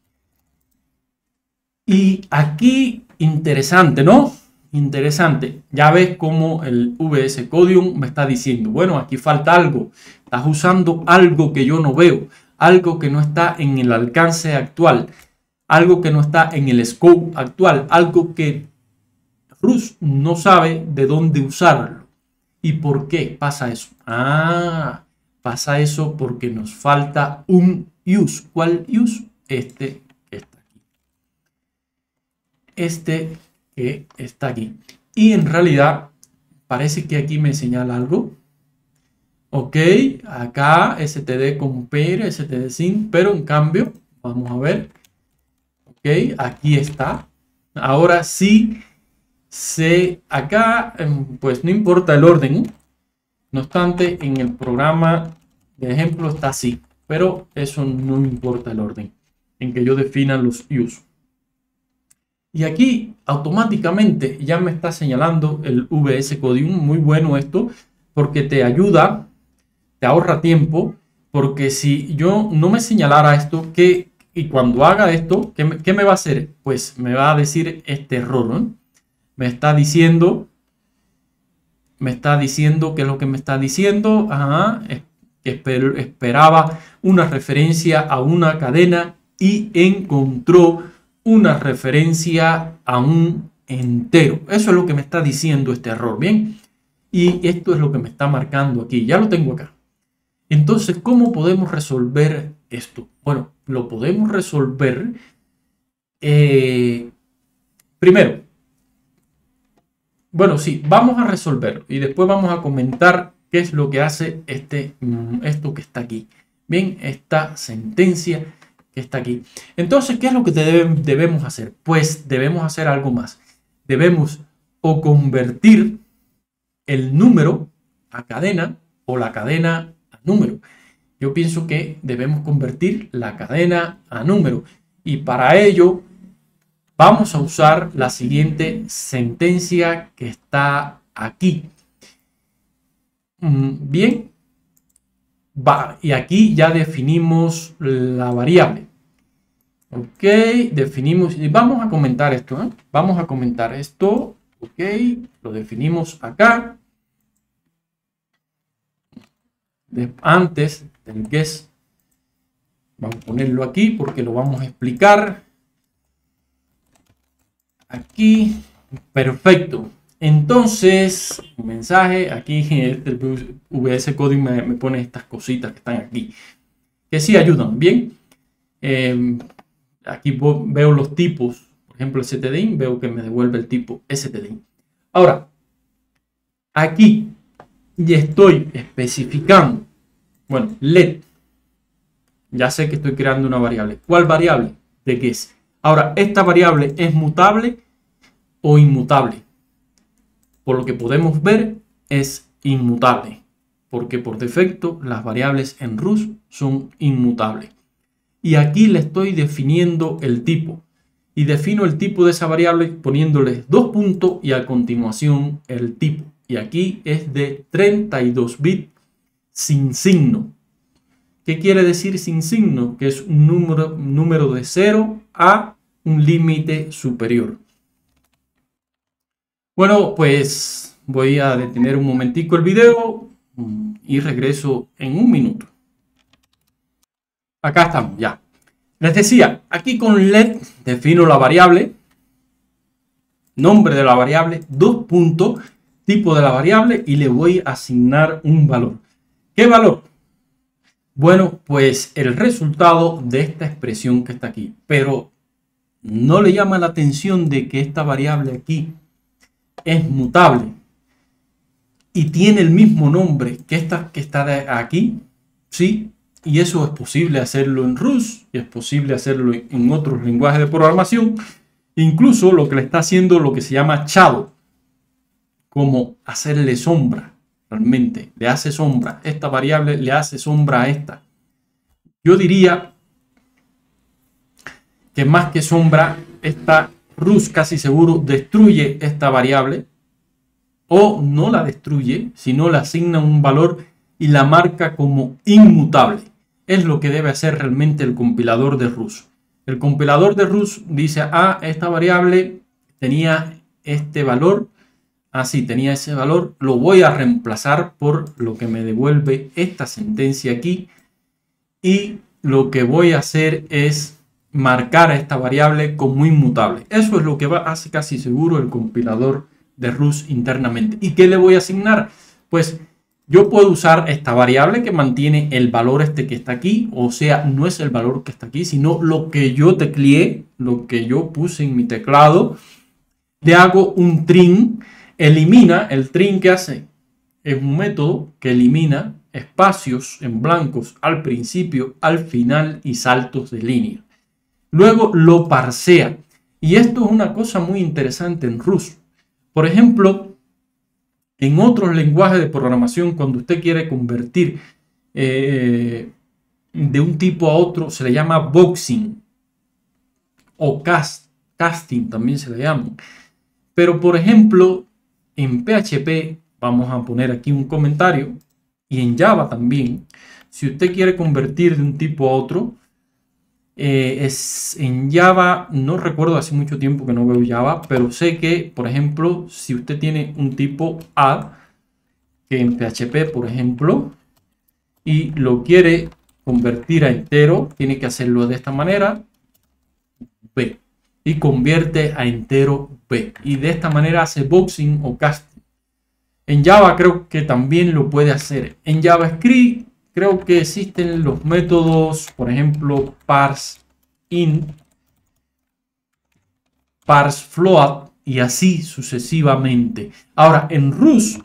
Y aquí, interesante, ¿no? Interesante. Ya ves cómo el VS Codium me está diciendo, bueno, aquí falta algo. Estás usando algo que yo no veo, algo que no está en el alcance actual, algo que no está en el scope actual, algo que Rust no sabe de dónde usarlo. ¿Y por qué pasa eso? Pasa eso porque nos falta un use. ¿Cuál use? Este que está aquí. Este que está aquí. Y en realidad parece que aquí me señala algo. Ok, acá std compare, std sync, pero en cambio, vamos a ver. Ok, aquí está. Ahora sí, acá, pues no importa el orden. No obstante, en el programa de ejemplo está así, pero eso no importa el orden en que yo defina los use. Y aquí automáticamente ya me está señalando el VS Codium. Muy bueno esto, porque te ayuda, te ahorra tiempo, porque si yo no me señalara esto, y cuando haga esto, ¿qué me va a hacer? Pues me va a decir este error, ¿no? Me está diciendo, ¿qué es lo que me está diciendo? Ajá, esperaba una referencia a una cadena y encontró una referencia a un entero. Eso es lo que me está diciendo este error, ¿bien? Y esto es lo que me está marcando aquí. Ya lo tengo acá. Entonces, ¿cómo podemos resolver esto? Bueno, lo podemos resolver primero. Bueno, sí, vamos a resolverlo y después vamos a comentar qué es lo que hace esto que está aquí. Bien, esta sentencia que está aquí. Entonces, ¿qué es lo que debemos hacer? Pues debemos hacer algo más. Debemos o convertir el número a cadena o la cadena a número. Yo pienso que debemos convertir la cadena a número y para ello vamos a usar la siguiente sentencia que está aquí. Bien, y aquí ya definimos la variable. Ok, definimos y vamos a comentar esto. Vamos a comentar esto. Ok, lo definimos acá. Antes del guess, vamos a ponerlo aquí porque lo vamos a explicar. Aquí, perfecto. Entonces, un mensaje, aquí el VS Coding me pone estas cositas que están aquí, que sí ayudan, ¿bien? Aquí veo los tipos, por ejemplo, stdin, veo que me devuelve el tipo stdin. Ahora, aquí ya estoy especificando, bueno, let, ya sé que estoy creando una variable. ¿Cuál variable? De guess. Ahora, ¿esta variable es mutable o inmutable? Por lo que podemos ver, es inmutable, porque por defecto las variables en Rust son inmutables. Y aquí le estoy definiendo el tipo. y defino el tipo de esa variable poniéndole 2 puntos y a continuación el tipo. Y aquí es de 32 bits sin signo. ¿Qué quiere decir sin signo? Que es un número de 0 a un límite superior. Bueno, pues voy a detener un momentico el video y regreso en un minuto. Acá estamos ya. Les decía, aquí con let defino la variable, nombre de la variable, 2 puntos, tipo de la variable y le voy a asignar un valor. ¿Qué valor? Bueno, pues el resultado de esta expresión que está aquí. Pero no le llama la atención de que esta variable aquí es mutable y tiene el mismo nombre que esta que está aquí, ¿sí? Y eso es posible hacerlo en Rust y es posible hacerlo en otros lenguajes de programación. Incluso lo que le está haciendo lo que se llama shadow, como hacerle sombra. Realmente le hace sombra. Esta variable le hace sombra a esta. Yo diría que más que sombra, esta Rust casi seguro destruye esta variable o no la destruye, sino le asigna un valor y la marca como inmutable. Es lo que debe hacer realmente el compilador de Rust. El compilador de Rust dice, esta variable tenía este valor, así tenía ese valor, lo voy a reemplazar por lo que me devuelve esta sentencia aquí y lo que voy a hacer es marcar a esta variable como inmutable. Eso es lo que hace casi seguro el compilador de Rust internamente. ¿Y qué le voy a asignar? Pues yo puedo usar esta variable que mantiene el valor este que está aquí, o sea, no es el valor que está aquí, sino lo que yo tecleé, lo que yo puse en mi teclado. Le hago un trim, elimina, el trim que hace es un método que elimina espacios en blancos al principio, al final y saltos de línea. Luego lo parsea. Y esto es una cosa muy interesante en Rust. Por ejemplo, en otros lenguajes de programación, cuando usted quiere convertir de un tipo a otro, se le llama boxing o casting, también se le llama. Pero, por ejemplo, en PHP, vamos a poner aquí un comentario, y en Java también, si usted quiere convertir de un tipo a otro, en Java, no recuerdo, hace mucho tiempo que no veo Java, pero sé que, por ejemplo, si usted tiene un tipo A, que en PHP, por ejemplo, y lo quiere convertir a entero, tiene que hacerlo de esta manera, B, y convierte a entero B, y de esta manera hace boxing o casting. En Java creo que también lo puede hacer. En JavaScript creo que existen los métodos, por ejemplo, parseInt, parsefloat y así sucesivamente. Ahora, en Rust,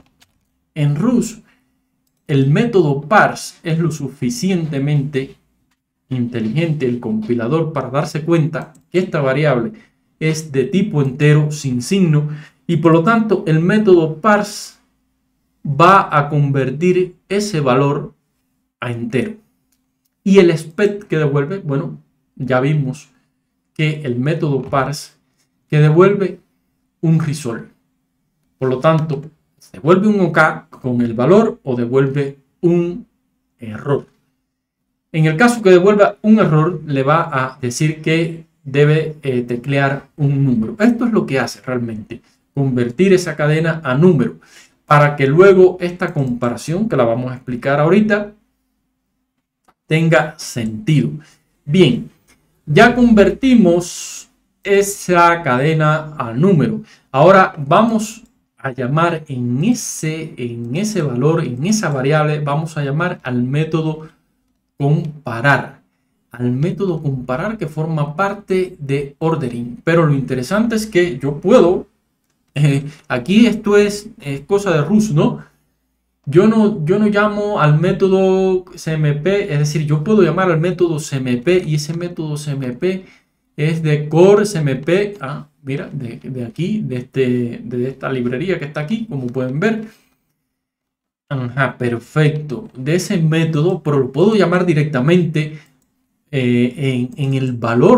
el método parse es lo suficientemente inteligente, el compilador, para darse cuenta que esta variable es de tipo entero sin signo y por lo tanto el método parse va a convertir ese valor a entero. Y el spec que devuelve, bueno, ya vimos que el método parse que devuelve un resolve. Por lo tanto, devuelve un OK con el valor o devuelve un error. En el caso que devuelva un error, le va a decir que debe teclear un número. Esto es lo que hace realmente, convertir esa cadena a número, para que luego esta comparación, que la vamos a explicar ahorita, tenga sentido. Bien, ya convertimos esa cadena a número. Ahora vamos a llamar en ese valor, en esa variable, vamos a llamar al método comparar. Al método comparar que forma parte de ordering. Pero lo interesante es que yo puedo, aquí esto es cosa de Rust, ¿no? Yo no llamo al método CMP, es decir, yo puedo llamar al método CMP y ese método CMP es de core CMP, mira, de aquí, de esta librería que está aquí, como pueden ver. Ajá, perfecto. De ese método, pero lo puedo llamar directamente en el valor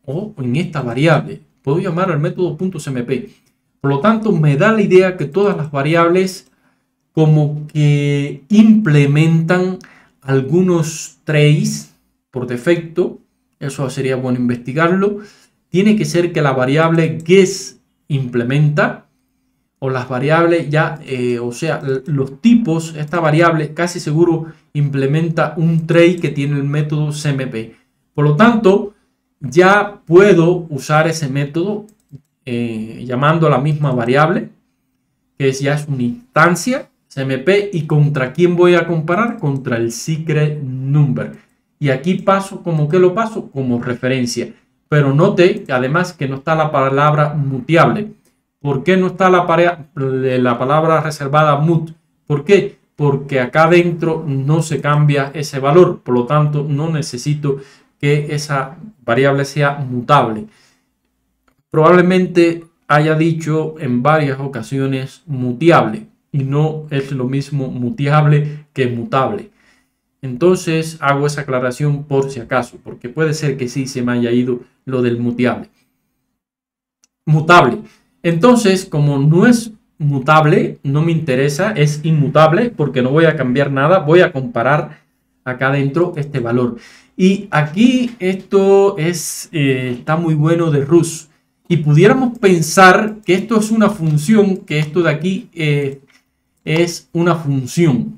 o en esta variable. Puedo llamar al método .cmp. Por lo tanto, me da la idea que todas las variables como que implementan algunos trays por defecto. Eso sería bueno investigarlo. Tiene que ser que la variable guess implementa, o las variables ya, o sea, los tipos, esta variable casi seguro implementa un tray que tiene el método cmp. Por lo tanto, ya puedo usar ese método llamando a la misma variable, que ya es una instancia cmp. ¿Y contra quién voy a comparar? Contra el secret number. Y aquí paso, ¿como que lo paso? Como referencia. Pero note además que no está la palabra muteable. ¿Por qué no está la palabra reservada mut? ¿Por qué? Porque acá dentro no se cambia ese valor. Por lo tanto, no necesito que esa variable sea mutable. Probablemente haya dicho en varias ocasiones muteable, y no es lo mismo muteable que mutable. Entonces hago esa aclaración por si acaso, porque puede ser que sí se me haya ido lo del muteable. Mutable. Entonces, como no es mutable, no me interesa, es inmutable, porque no voy a cambiar nada. Voy a comparar acá adentro este valor. Y aquí esto es, está muy bueno de Rus. Y pudiéramos pensar que esto es una función, que esto de aquí es una función.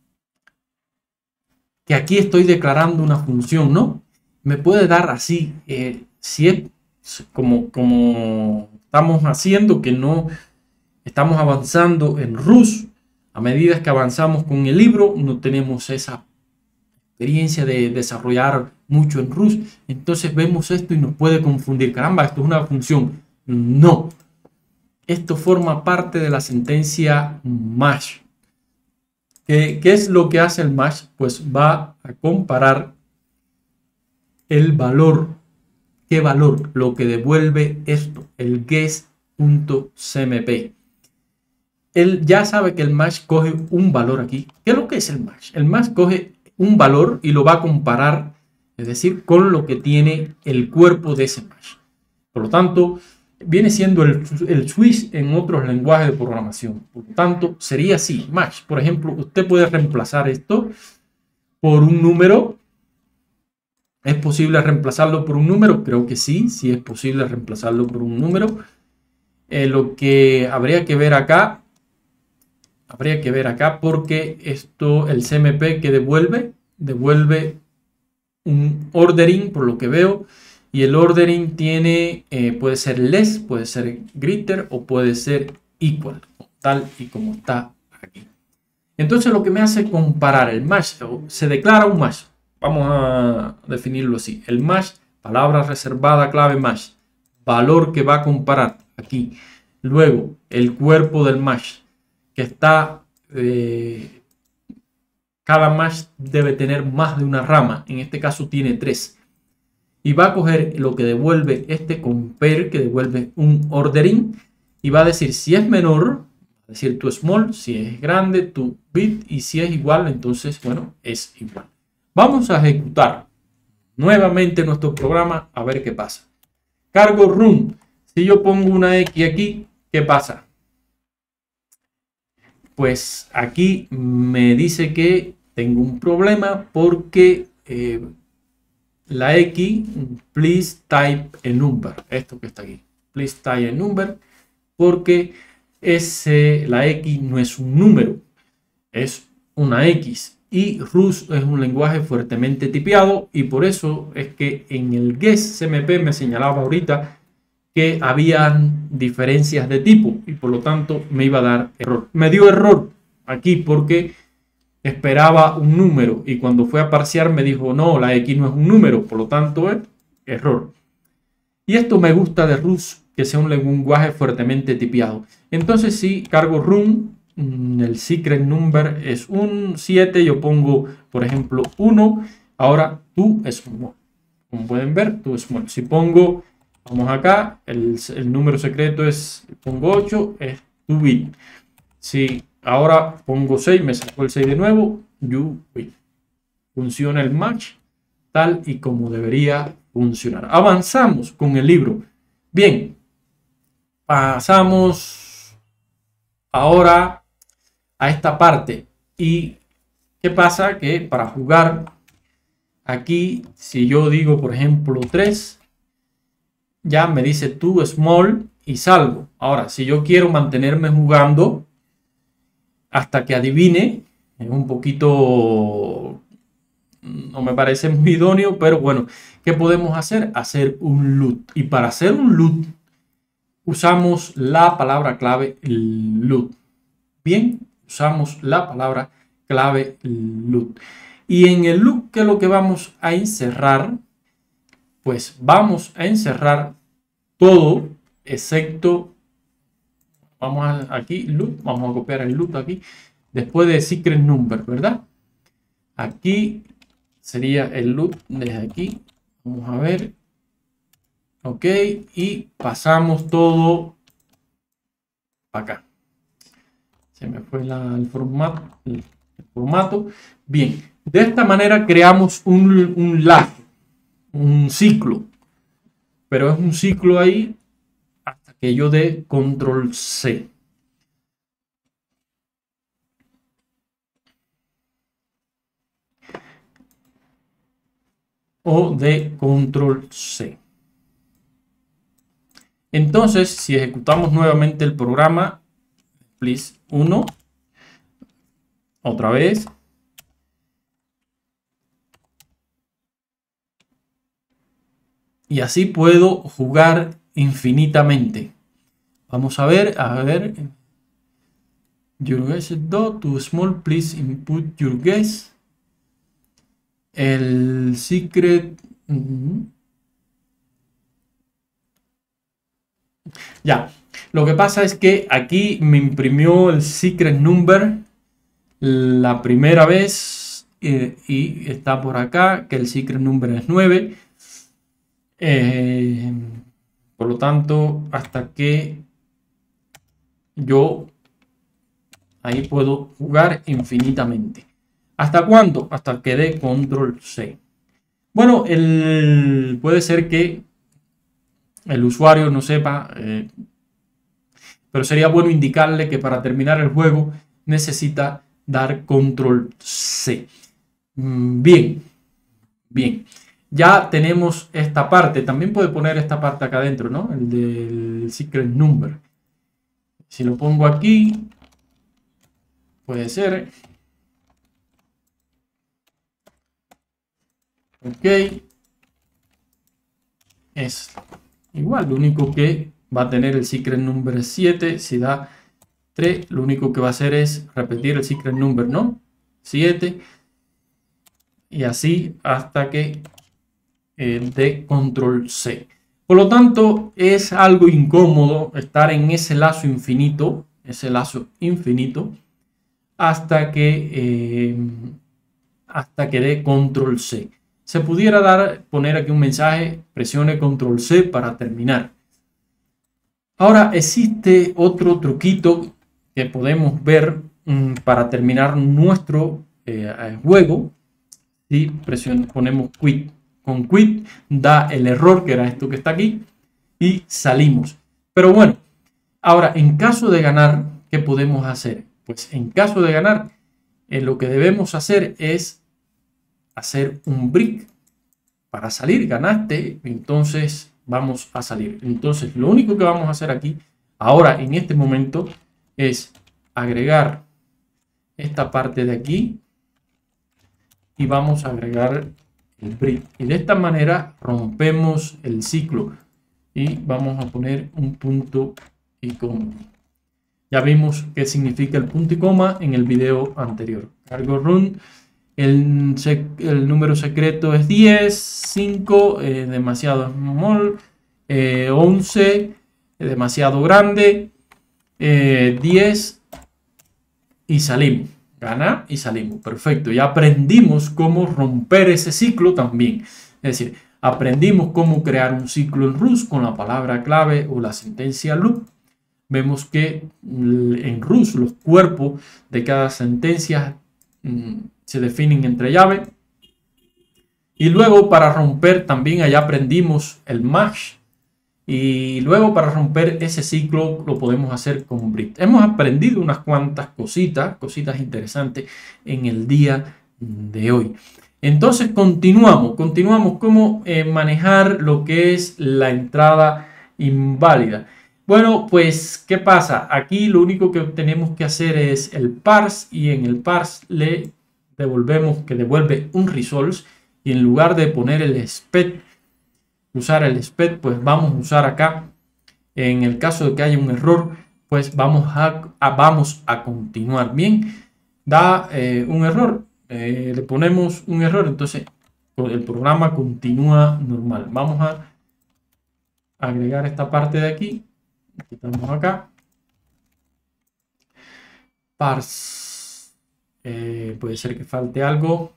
Que aquí estoy declarando una función, ¿no? Me puede dar así, si es como estamos haciendo, que no estamos avanzando en Rus. A medida que avanzamos con el libro, no tenemos esa experiencia de desarrollar mucho en Rus. Entonces vemos esto y nos puede confundir. Caramba, esto es una función. No. Esto forma parte de la sentencia MASH. ¿Qué es lo que hace el MASH? Pues va a comparar el valor. ¿Qué valor? Lo que devuelve esto, el guess.cmp. Él ya sabe que el MASH coge un valor aquí. ¿Qué es lo que es el MASH? El MASH coge un valor y lo va a comparar, es decir, con lo que tiene el cuerpo de ese MASH. Por lo tanto, viene siendo el switch en otros lenguajes de programación. Por lo tanto, sería así. MASH, por ejemplo, usted puede reemplazar esto por un número. ¿Es posible reemplazarlo por un número? Creo que sí, sí es posible reemplazarlo por un número. Lo que habría que ver acá, porque esto, el CMP que devuelve un ordering, por lo que veo, y el ordering tiene, puede ser less, puede ser greater o puede ser equal, tal y como está aquí. Entonces lo que me hace comparar el MASH, se declara un MASH. Vamos a definirlo así. El MASH, palabra reservada clave MASH, valor que va a comparar aquí. Luego, el cuerpo del MASH, que está, cada MASH debe tener más de una rama. En este caso tiene 3. Y va a coger lo que devuelve este compare, que devuelve un ordering, y va a decir si es menor, es decir, tu small, si es grande, tu big, y si es igual, entonces, bueno, es igual. Vamos a ejecutar nuevamente nuestro programa a ver qué pasa. Cargo run. Si yo pongo una X aquí, ¿qué pasa? Pues aquí me dice que tengo un problema porque la X, please type a number. Esto que está aquí. Please type a number. Porque la X no es un número, es una X. Y Rus es un lenguaje fuertemente tipiado, y por eso es que en el guess.cmp me señalaba ahorita que habían diferencias de tipo y por lo tanto me iba a dar error. Me dio error aquí porque esperaba un número y cuando fue a parsear me dijo no, la X no es un número, por lo tanto es error. Y esto me gusta de Rus, que sea un lenguaje fuertemente tipiado. Entonces si cargo run, el secret number es un 7, yo pongo por ejemplo 1, ahora tu small. Como pueden ver, tu small. Si pongo, vamos acá, el número secreto es, pongo 8, es tu bit. Si ahora pongo 6, me sacó el 6 de nuevo, you bit. Funciona el match tal y como debería funcionar. Avanzamos con el libro. Bien, pasamos ahora a esta parte. ¿Y qué pasa? Que para jugar aquí, si yo digo, por ejemplo, 3, ya me dice too small y salgo. Ahora, si yo quiero mantenerme jugando hasta que adivine, es un poquito, no me parece muy idóneo, pero bueno, ¿qué podemos hacer? Hacer un loop. Y para hacer un loop, usamos la palabra clave loop. Bien, usamos la palabra clave loop. Y en el loop, ¿qué es lo que vamos a encerrar? Pues vamos a encerrar todo excepto, vamos a aquí, loop, vamos a copiar el loop aquí, después de secret number, ¿verdad? Aquí sería el loop desde aquí, vamos a ver, ok, y pasamos todo para acá. Se me fue el formato. Bien, de esta manera creamos un lazo, un ciclo, pero es un ciclo ahí hasta que yo dé control C. O de control C. Entonces, si ejecutamos nuevamente el programa, please 1, otra vez. Y así puedo jugar infinitamente. Vamos a ver. Your guess is too small, please input your guess. El secret. Ya, lo que pasa es que aquí me imprimió el secret number la primera vez y está por acá que el secret number es 9. Por lo tanto, hasta que yo ahí puedo jugar infinitamente. ¿Hasta cuándo? Hasta que dé control C. Bueno, puede ser que el usuario no sepa, pero sería bueno indicarle que para terminar el juego necesita dar control C. Bien. Ya tenemos esta parte. También puede poner esta parte acá adentro, ¿no? El del secret number. Si lo pongo aquí, puede ser. Ok. Es igual, lo único que va a tener el secret number 7. Si da 3, lo único que va a hacer es repetir el secret number, ¿no? 7. Y así hasta que de control C. Por lo tanto, es algo incómodo estar en ese lazo infinito, hasta que dé control C. Se pudiera poner aquí un mensaje, presione control C para terminar. Ahora existe otro truquito que podemos ver para terminar nuestro juego. Si ponemos quit. Con quit da el error, que era esto que está aquí, y salimos. Pero bueno, ahora en caso de ganar, ¿qué podemos hacer? Pues en caso de ganar, lo que debemos hacer es hacer un break. Para salir, ganaste, entonces vamos a salir. Entonces lo único que vamos a hacer aquí, ahora en este momento, es agregar esta parte de aquí y vamos a agregar el break. Y de esta manera rompemos el ciclo y vamos a poner un punto y coma. Ya vimos qué significa el punto y coma en el video anterior. Cargo run. El número secreto es 10, 5, demasiado small, 11, demasiado grande, 10 y salimos. Gana y salimos. Perfecto. Ya aprendimos cómo romper ese ciclo también. Es decir, aprendimos cómo crear un ciclo en Rust con la palabra clave o la sentencia loop. Vemos que en Rust los cuerpos de cada sentencia se definen entre llave. Y luego para romper también allá aprendimos el MASH. Y luego para romper ese ciclo lo podemos hacer con Brit. Hemos aprendido unas cuantas cositas interesantes en el día de hoy. Entonces continuamos cómo manejar lo que es la entrada inválida. Bueno, pues ¿qué pasa? Aquí lo único que tenemos que hacer es el parse, y en el parse le devolvemos que devuelve un results, y en lugar de poner el expect, usar el expect, pues vamos a usar acá, en el caso de que haya un error, pues vamos a continuar. Bien, da un error, le ponemos un error, entonces el programa continúa normal. Vamos a agregar esta parte de aquí, quitamos acá, parse, puede ser que falte algo,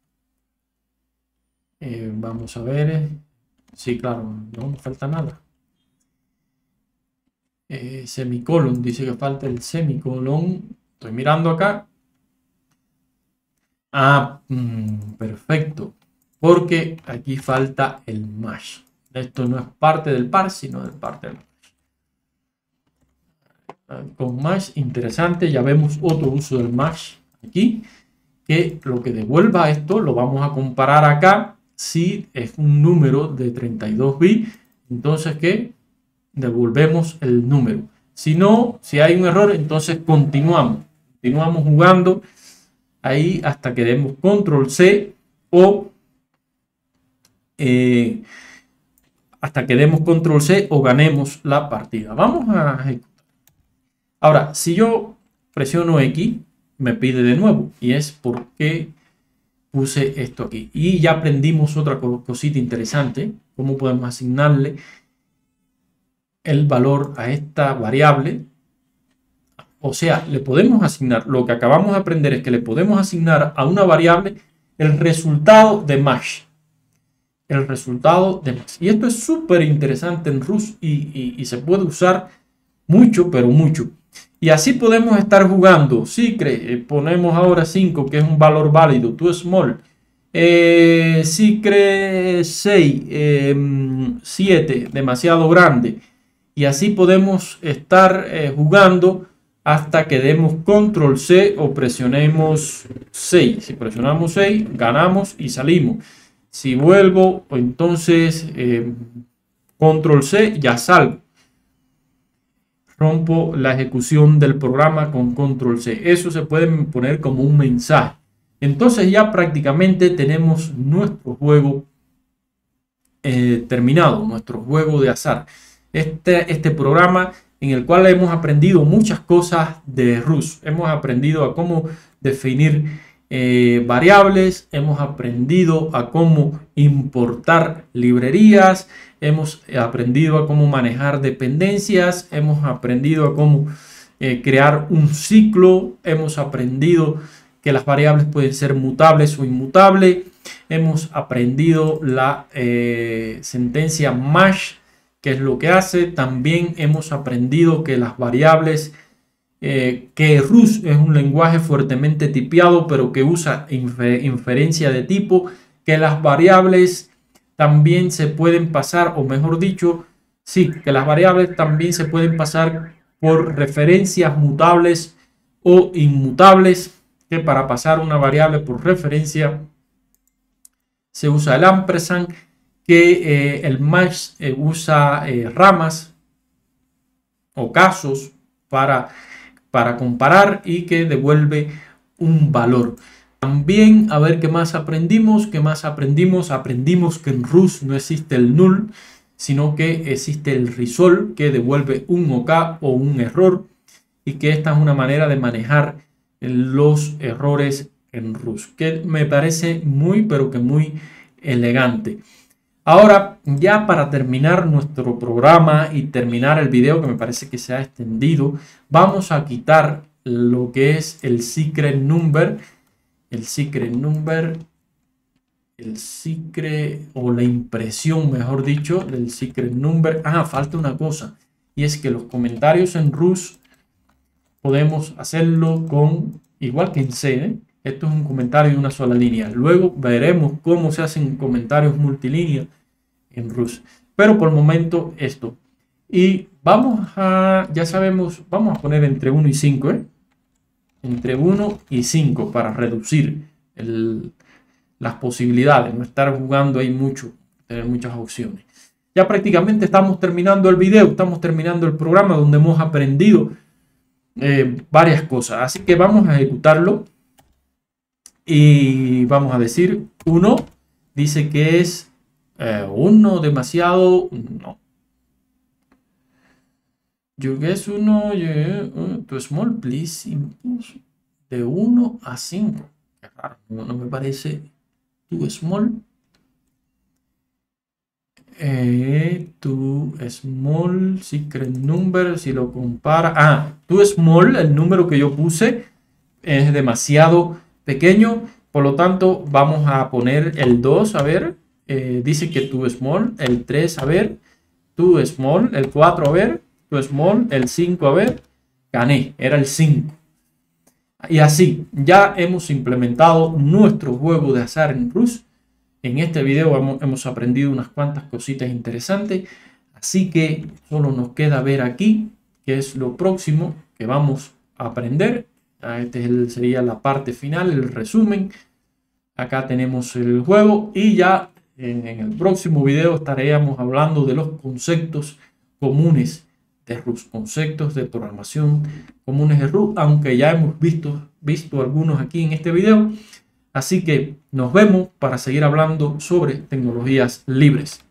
vamos a ver, sí, claro, no falta nada. Semicolon, dice que falta el semicolon, estoy mirando acá. Perfecto, porque aquí falta el MASH. Esto no es parte del parse, sino de parte del MASH. Con MASH, interesante, ya vemos otro uso del MASH aquí, que lo que devuelva esto lo vamos a comparar acá. Si es un número de 32 bits, entonces que devolvemos el número. Si no, si hay un error, entonces continuamos jugando ahí hasta que demos control C o hasta que demos control C o ganemos la partida. Vamos a ejecutar. Ahora, si yo presiono X, me pide de nuevo, y es porque puse esto aquí. Y ya aprendimos otra cosita interesante, cómo podemos asignarle el valor a esta variable. O sea, le podemos asignar, lo que acabamos de aprender es que le podemos asignar a una variable el resultado de MASH. El resultado de MASH. Y esto es súper interesante en Rust y se puede usar mucho, pero mucho. Y así podemos estar jugando. Secret, ponemos ahora 5, que es un valor válido, too small. Secret 6, 7, demasiado grande. Y así podemos estar jugando hasta que demos control C o presionemos 6. Si presionamos 6, ganamos y salimos. Si vuelvo, entonces control C, ya salgo. Rompo la ejecución del programa con control C. Eso se puede poner como un mensaje. Entonces ya prácticamente tenemos nuestro juego terminado, nuestro juego de azar. Este programa en el cual hemos aprendido muchas cosas de Rust. Hemos aprendido a cómo definir variables, hemos aprendido a cómo importar librerías, hemos aprendido a cómo manejar dependencias, hemos aprendido a cómo crear un ciclo, hemos aprendido que las variables pueden ser mutables o inmutables, hemos aprendido la sentencia MASH, que es lo que hace. También hemos aprendido que las variables, que Rust es un lenguaje fuertemente tipiado, pero que usa inferencia de tipo, que las variables también se pueden pasar, o mejor dicho, sí, que las variables también se pueden pasar por referencias mutables o inmutables, que para pasar una variable por referencia se usa el ampersand, que el MASH usa ramas o casos para comparar y que devuelve un valor. También, a ver qué más aprendimos. Aprendimos que en Rust no existe el null, sino que existe el result, que devuelve un OK o un error, y que esta es una manera de manejar los errores en Rust, que me parece muy, pero que muy elegante. Ahora, ya para terminar nuestro programa y terminar el video, que me parece que se ha extendido, vamos a quitar lo que es el secret number, o la impresión, mejor dicho, del secret number. Falta una cosa, y es que los comentarios en Rust podemos hacerlo con, igual que en C, Esto es un comentario de una sola línea. Luego veremos cómo se hacen comentarios multilínea en Rus. Pero por el momento esto. Y vamos a, ya sabemos, vamos a poner entre 1 y 5, entre 1 y 5 para reducir las posibilidades, no estar jugando ahí mucho, tener muchas opciones. Ya prácticamente estamos terminando el video, estamos terminando el programa donde hemos aprendido varias cosas. Así que vamos a ejecutarlo y vamos a decir 1, dice que es 1 demasiado, no. You guess 1, too small, please. De 1 a 5. Qué raro, no me parece too small. Too small, secret number, si lo compara. Too small, el número que yo puse es demasiado pequeño. Por lo tanto, vamos a poner el 2, a ver. Dice que too small, el 3, a ver. Too small, el 4, a ver. Too small, el 5, a ver. Gané, era el 5. Y así, ya hemos implementado nuestro juego de azar en Rus. En este video hemos aprendido unas cuantas cositas interesantes. Así que solo nos queda ver aquí qué es lo próximo que vamos a aprender. Este sería la parte final, el resumen. Acá tenemos el juego y ya en el próximo video estaríamos hablando de los conceptos comunes de Rus, conceptos de programación comunes de Rus, aunque ya hemos visto algunos aquí en este video. Así que nos vemos para seguir hablando sobre tecnologías libres.